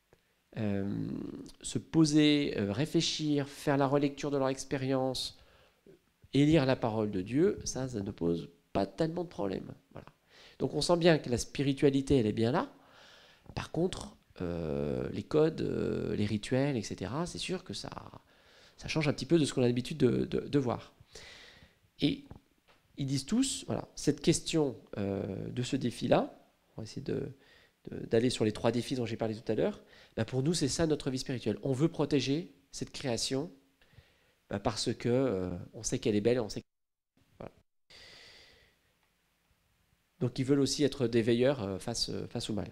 se poser, réfléchir, faire la relecture de leur expérience et lire la parole de Dieu, ça ne pose pas tellement de problèmes. Voilà. Donc on sent bien que la spiritualité, elle est bien là. Par contre, les codes, les rituels, etc., c'est sûr que ça change un petit peu de ce qu'on a l'habitude de voir. Et ils disent tous, voilà, cette question de ce défi-là, on va essayer d'aller sur les 3 défis dont j'ai parlé tout à l'heure, bah pour nous, c'est ça notre vie spirituelle. On veut protéger cette création parce que on sait qu'elle est belle, on sait voilà. Donc ils veulent aussi être des veilleurs face au mal.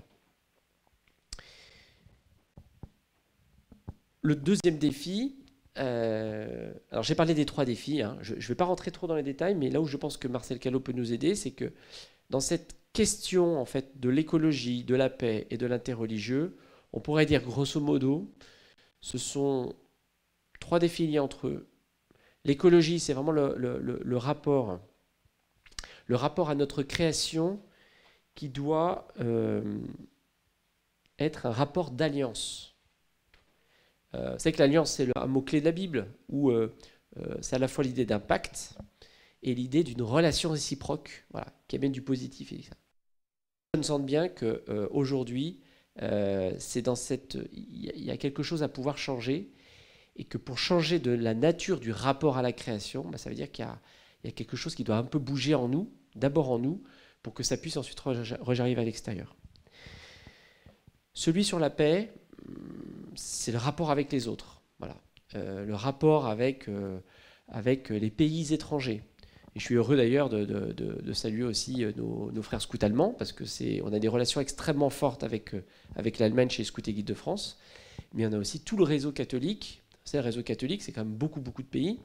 Le deuxième défi, alors j'ai parlé des 3 défis, hein. Je ne vais pas rentrer trop dans les détails, mais là où je pense que Marcel Callot peut nous aider, c'est que dans cette question en fait, de l'écologie, de la paix et de l'interreligieux, on pourrait dire grosso modo, ce sont 3 défis liés entre eux. L'écologie, c'est vraiment le rapport à notre création qui doit être un rapport d'alliance. C'est que l'alliance, c'est un mot-clé de la Bible, où c'est à la fois l'idée d'un pacte et l'idée d'une relation réciproque, voilà, qui amène du positif. Et ça. Je me sens bien qu'aujourd'hui, c'est dans il y a quelque chose à pouvoir changer, et que pour changer de la nature du rapport à la création, ça veut dire qu'il y a quelque chose qui doit un peu bouger en nous, d'abord en nous, pour que ça puisse ensuite rejaillir à l'extérieur. Celui sur la paix, c'est le rapport avec les autres, voilà. Le rapport avec les pays étrangers. Et je suis heureux d'ailleurs de saluer aussi nos frères scouts allemands, parce qu'on a des relations extrêmement fortes avec l'Allemagne chez Scouts et Guides de France, mais on a aussi tout le réseau catholique. C'est le réseau catholique, c'est quand même beaucoup de pays.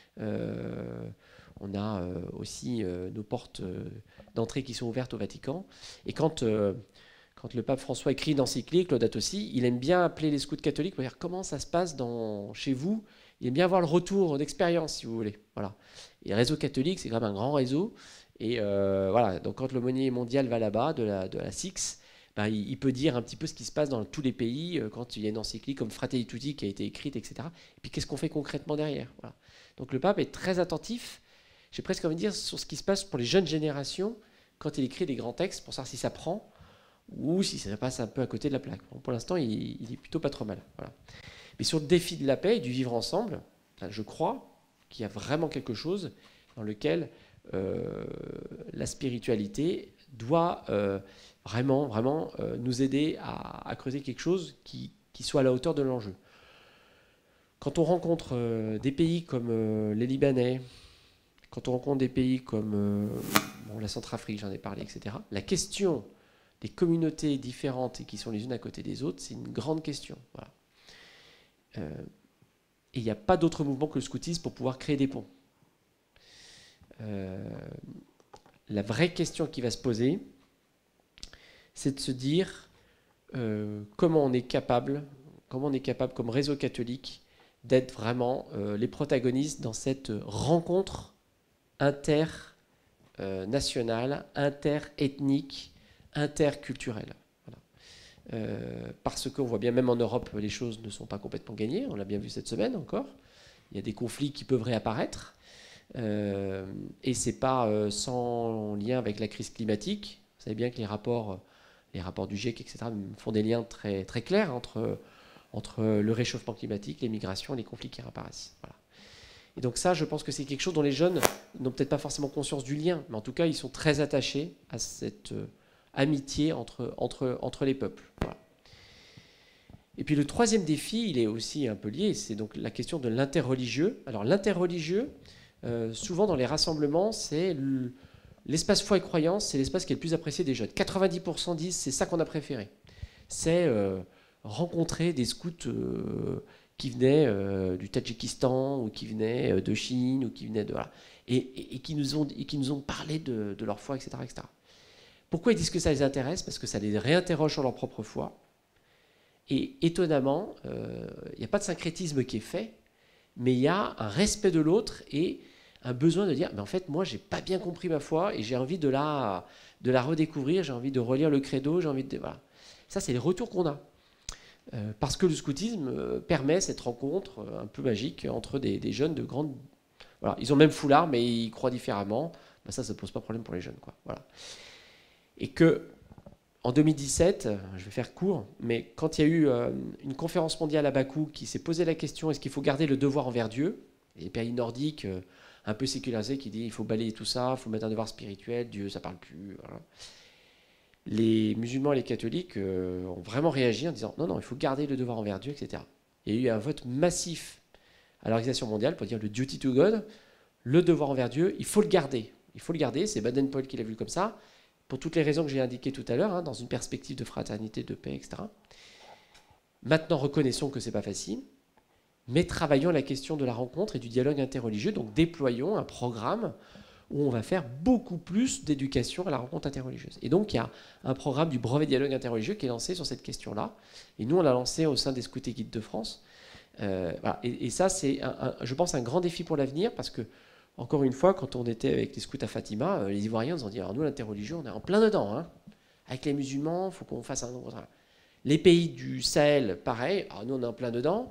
On a aussi nos portes d'entrée qui sont ouvertes au Vatican. Et quand quand le pape François écrit une encyclique, Laudato Si, il aime bien appeler les scouts catholiques pour dire comment ça se passe chez vous. Il aime bien avoir le retour d'expérience, si vous voulez. Voilà. Et le réseau catholique, c'est quand même un grand réseau. Et voilà, donc quand l'aumônier mondial va là-bas, de la SIX, ben, il peut dire un petit peu ce qui se passe dans tous les pays quand il y a une encyclique comme Fratelli Tutti qui a été écrite, etc. Et puis qu'est-ce qu'on fait concrètement derrière, voilà. Donc le pape est très attentif, j'ai presque envie de dire, sur ce qui se passe pour les jeunes générations quand il écrit des grands textes pour savoir si ça prend ou si ça passe un peu à côté de la plaque. Bon, pour l'instant, il est plutôt pas trop mal. Voilà. Mais sur le défi de la paix et du vivre ensemble, je crois qu'il y a vraiment quelque chose dans lequel la spiritualité doit vraiment nous aider à creuser quelque chose qui soit à la hauteur de l'enjeu. Quand on rencontre des pays comme les Libanais, quand on rencontre des pays comme la Centrafrique, j'en ai parlé, etc., la question des communautés différentes et qui sont les unes à côté des autres, c'est une grande question. Voilà. Et il n'y a pas d'autre mouvement que le scoutisme pour pouvoir créer des ponts. La vraie question qui va se poser, c'est de se dire comment on est capable comme réseau catholique d'être vraiment les protagonistes dans cette rencontre internationale, interethnique, interculturelle. Voilà. Parce qu'on voit bien, même en Europe, les choses ne sont pas complètement gagnées. On l'a bien vu cette semaine encore. Il y a des conflits qui peuvent réapparaître. Et ce n'est pas sans lien avec la crise climatique. Vous savez bien que les rapports du GIEC, etc., font des liens très, très clairs entre le réchauffement climatique, les migrations et les conflits qui réapparaissent. Voilà. Et donc ça, je pense que c'est quelque chose dont les jeunes n'ont peut-être pas forcément conscience du lien, mais en tout cas, ils sont très attachés à cette amitié entre les peuples. Voilà. Et puis le troisième défi, il est aussi un peu lié, c'est donc la question de l'interreligieux. Alors l'interreligieux, souvent dans les rassemblements, c'est l'espace foi et croyance, c'est l'espace qui est le plus apprécié des jeunes. 90% disent c'est ça qu'on a préféré. C'est rencontrer des scouts qui venaient du Tadjikistan ou qui venaient de Chine ou qui venaient de voilà, et qui nous ont parlé de leur foi, etc., etc. Pourquoi ils disent que ça les intéresse? Parce que ça les réinterroge sur leur propre foi. Et étonnamment, il n'y a pas de syncrétisme qui est fait, mais il y a un respect de l'autre et un besoin de dire, mais en fait, moi, j'ai pas bien compris ma foi et j'ai envie de la redécouvrir, j'ai envie de relire le credo, j'ai envie de... Voilà. Ça, c'est les retours qu'on a. Parce que le scoutisme permet cette rencontre un peu magique entre des jeunes de grandes... Voilà. Ils ont le même foulard, mais ils croient différemment. Ben ça ne pose pas de problème pour les jeunes, quoi. Voilà. Et que... En 2017, je vais faire court, mais quand il y a eu une conférence mondiale à Bakou qui s'est posé la question est-ce qu'il faut garder le devoir envers Dieu, les pays nordiques un peu sécularisés qui disent il faut balayer tout ça, il faut mettre un devoir spirituel, Dieu ça parle plus. Voilà. Les musulmans et les catholiques ont vraiment réagi en disant non, il faut garder le devoir envers Dieu, etc. Il y a eu un vote massif à l'Organisation mondiale pour dire le duty to God, le devoir envers Dieu, il faut le garder. Il faut le garder, c'est Baden-Powell qui l'a vu comme ça. Pour toutes les raisons que j'ai indiquées tout à l'heure, dans une perspective de fraternité, de paix, etc. Maintenant, reconnaissons que ce n'est pas facile, mais travaillons la question de la rencontre et du dialogue interreligieux, donc déployons un programme où on va faire beaucoup plus d'éducation à la rencontre interreligieuse. Et donc, il y a un programme du brevet dialogue interreligieux qui est lancé sur cette question-là, et nous, on l'a lancé au sein des Scouts et Guides de France. Voilà. Et ça, c'est, je pense, un grand défi pour l'avenir, parce que encore une fois, quand on était avec les scouts à Fatima, les Ivoiriens nous ont dit alors nous, l'interreligion, on est en plein dedans. Hein. Avec les musulmans, il faut qu'on fasse un nombre. Les pays du Sahel, pareil. Alors nous, on est en plein dedans.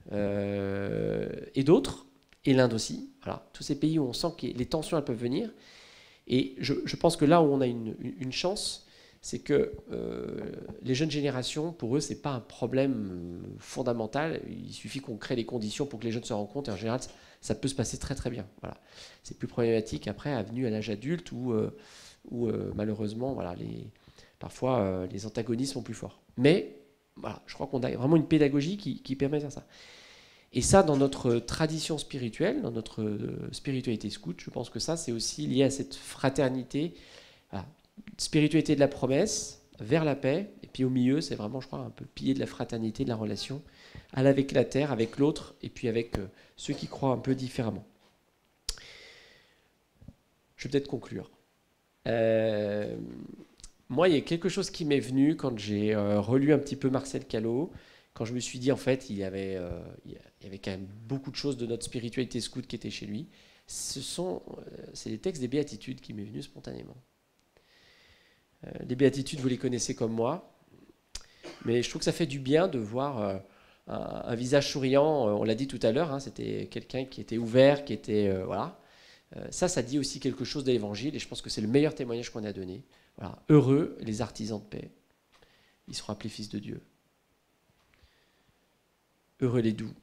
Et d'autres, et l'Inde aussi. Voilà. Tous ces pays où on sent que les tensions elles peuvent venir. Et je pense que là où on a une chance, c'est que les jeunes générations, pour eux, ce n'est pas un problème fondamental. Il suffit qu'on crée les conditions pour que les jeunes se rencontrent. Et en général, ça peut se passer très très bien. Voilà. C'est plus problématique après, venu à l'âge adulte, où malheureusement, voilà, parfois, les antagonismes sont plus forts. Mais voilà, je crois qu'on a vraiment une pédagogie qui permet de faire ça. Et ça, dans notre tradition spirituelle, dans notre spiritualité scout, je pense que ça, c'est aussi lié à cette fraternité, voilà, spiritualité de la promesse, vers la paix, et puis au milieu, c'est vraiment, je crois, un peu le pilier de la fraternité, de la relation, avec la terre, avec l'autre, et puis avec ceux qui croient un peu différemment. Je vais peut-être conclure. moi, il y a quelque chose qui m'est venu quand j'ai relu un petit peu Marcel Callot, quand je me suis dit, en fait, il y avait quand même beaucoup de choses de notre spiritualité scout qui étaient chez lui. C'est les textes des béatitudes qui m'est venu spontanément. Les béatitudes, vous les connaissez comme moi, mais je trouve que ça fait du bien de voir un visage souriant. On l'a dit tout à l'heure, hein, c'était quelqu'un qui était ouvert, qui était... voilà. Ça dit aussi quelque chose de l'Évangile, et je pense que c'est le meilleur témoignage qu'on a donné. Voilà. Heureux les artisans de paix, ils seront appelés fils de Dieu. Heureux les doux,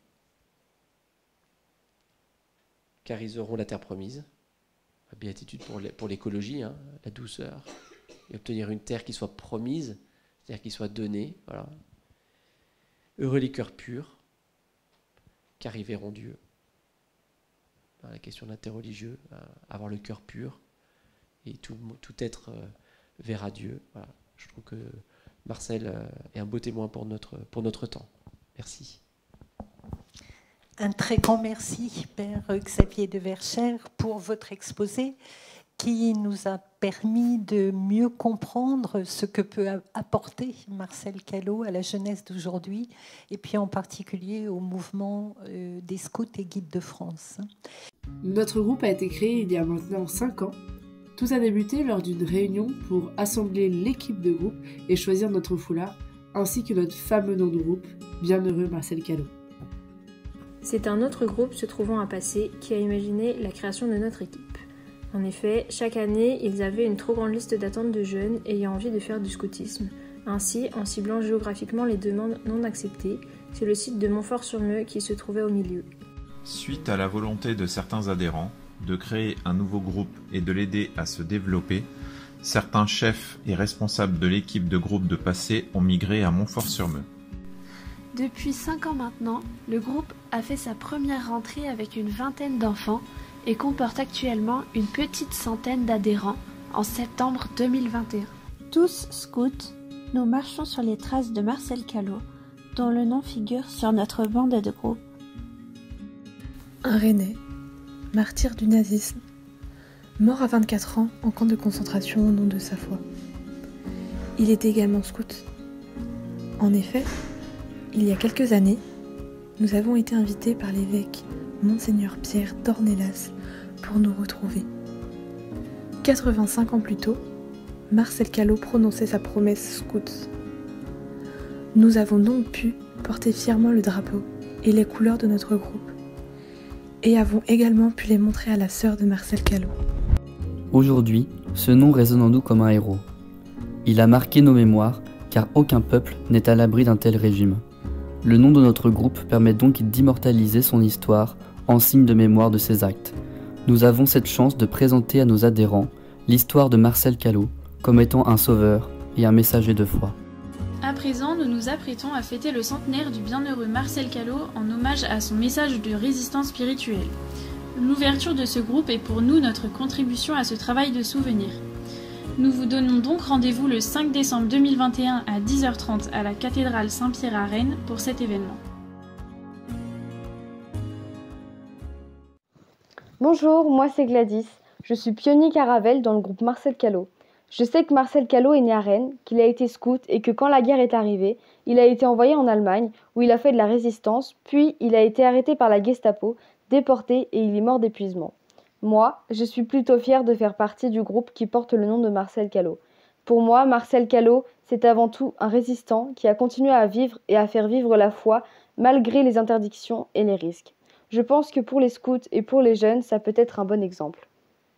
car ils auront la terre promise. La béatitude pour l'écologie, hein, la douceur, et obtenir une terre qui soit promise, c'est-à-dire qui soit donnée. Voilà. Heureux les cœurs purs, car ils verront Dieu. La question d'interreligieux, avoir le cœur pur, et tout être verra Dieu. Voilà. Je trouve que Marcel est un beau témoin pour notre temps. Merci.
Un très grand merci, Père Xavier de Verchères, pour votre exposé qui nous a permis de mieux comprendre ce que peut apporter Marcel Callot à la jeunesse d'aujourd'hui, et puis en particulier au mouvement des scouts et guides de France.
Notre groupe a été créé il y a maintenant 5 ans. Tout a débuté lors d'une réunion pour assembler l'équipe de groupe et choisir notre foulard, ainsi que notre fameux nom de groupe, Bienheureux Marcel Callot.
C'est un autre groupe se trouvant à Passé qui a imaginé la création de notre équipe. En effet, chaque année, ils avaient une trop grande liste d'attente de jeunes ayant envie de faire du scoutisme. Ainsi, en ciblant géographiquement les demandes non acceptées, c'est le site de Montfort-sur-Meux qui se trouvait au milieu.
Suite à la volonté de certains adhérents de créer un nouveau groupe et de l'aider à se développer, certains chefs et responsables de l'équipe de groupe de Passé ont migré à Montfort-sur-Meux.
Depuis 5 ans maintenant, le groupe a fait sa première rentrée avec une vingtaine d'enfants et comporte actuellement une petite centaine d'adhérents en septembre 2021.
Tous scouts, nous marchons sur les traces de Marcel Callot, dont le nom figure sur notre bande de groupe.
Un Rennais, martyr du nazisme, mort à 24 ans en camp de concentration au nom de sa foi. Il est également scout. En effet, il y a quelques années, nous avons été invités par l'évêque Monseigneur Pierre d'Ornelas pour nous retrouver. 85 ans plus tôt, Marcel Callot prononçait sa promesse scout. Nous avons donc pu porter fièrement le drapeau et les couleurs de notre groupe, et avons également pu les montrer à la sœur de Marcel Callot.
Aujourd'hui, ce nom résonne en nous comme un héros. Il a marqué nos mémoires, car aucun peuple n'est à l'abri d'un tel régime. Le nom de notre groupe permet donc d'immortaliser son histoire en signe de mémoire de ses actes. Nous avons cette chance de présenter à nos adhérents l'histoire de Marcel Callot comme étant un sauveur et un messager de foi.
À présent, nous nous apprêtons à fêter le centenaire du bienheureux Marcel Callot en hommage à son message de résistance spirituelle. L'ouverture de ce groupe est pour nous notre contribution à ce travail de souvenir. Nous vous donnons donc rendez-vous le 5 décembre 2021 à 10h30 à la cathédrale Saint-Pierre à Rennes pour cet événement.
Bonjour, moi c'est Gladys. Je suis pionnier Caravelle dans le groupe Marcel Callot. Je sais que Marcel Callot est né à Rennes, qu'il a été scout et que quand la guerre est arrivée, il a été envoyé en Allemagne où il a fait de la résistance, puis il a été arrêté par la Gestapo, déporté et il est mort d'épuisement. Moi, je suis plutôt fière de faire partie du groupe qui porte le nom de Marcel Callot. Pour moi, Marcel Callot, c'est avant tout un résistant qui a continué à vivre et à faire vivre la foi malgré les interdictions et les risques. Je pense que pour les scouts et pour les jeunes, ça peut être un bon exemple.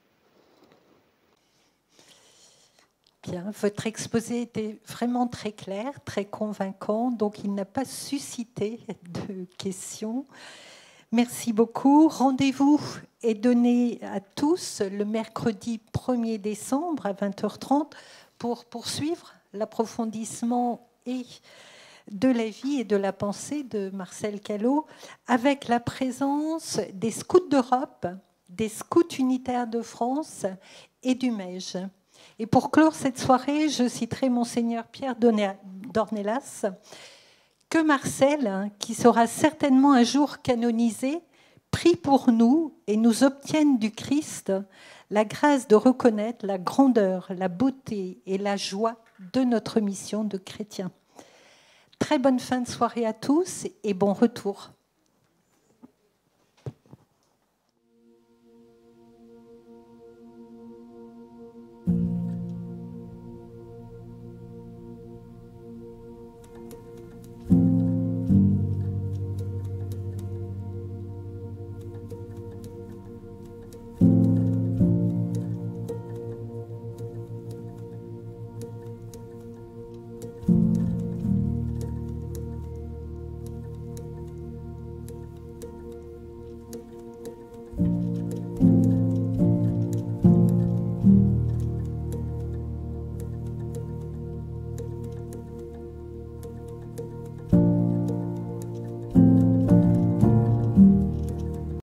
Bien, votre exposé était vraiment très clair, très convaincant, donc il n'a pas suscité de questions. Merci beaucoup. Rendez-vous est donné à tous le mercredi 1er décembre à 20h30 pour poursuivre l'approfondissement de la vie et de la pensée de Marcel Callot avec la présence des scouts d'Europe, des scouts unitaires de France et du MEJ. Et pour clore cette soirée, je citerai Monseigneur Pierre d'Ornelas, que Marcel, qui sera certainement un jour canonisé, prient pour nous et nous obtiennent du Christ la grâce de reconnaître la grandeur, la beauté et la joie de notre mission de chrétien. Très bonne fin de soirée à tous et bon retour.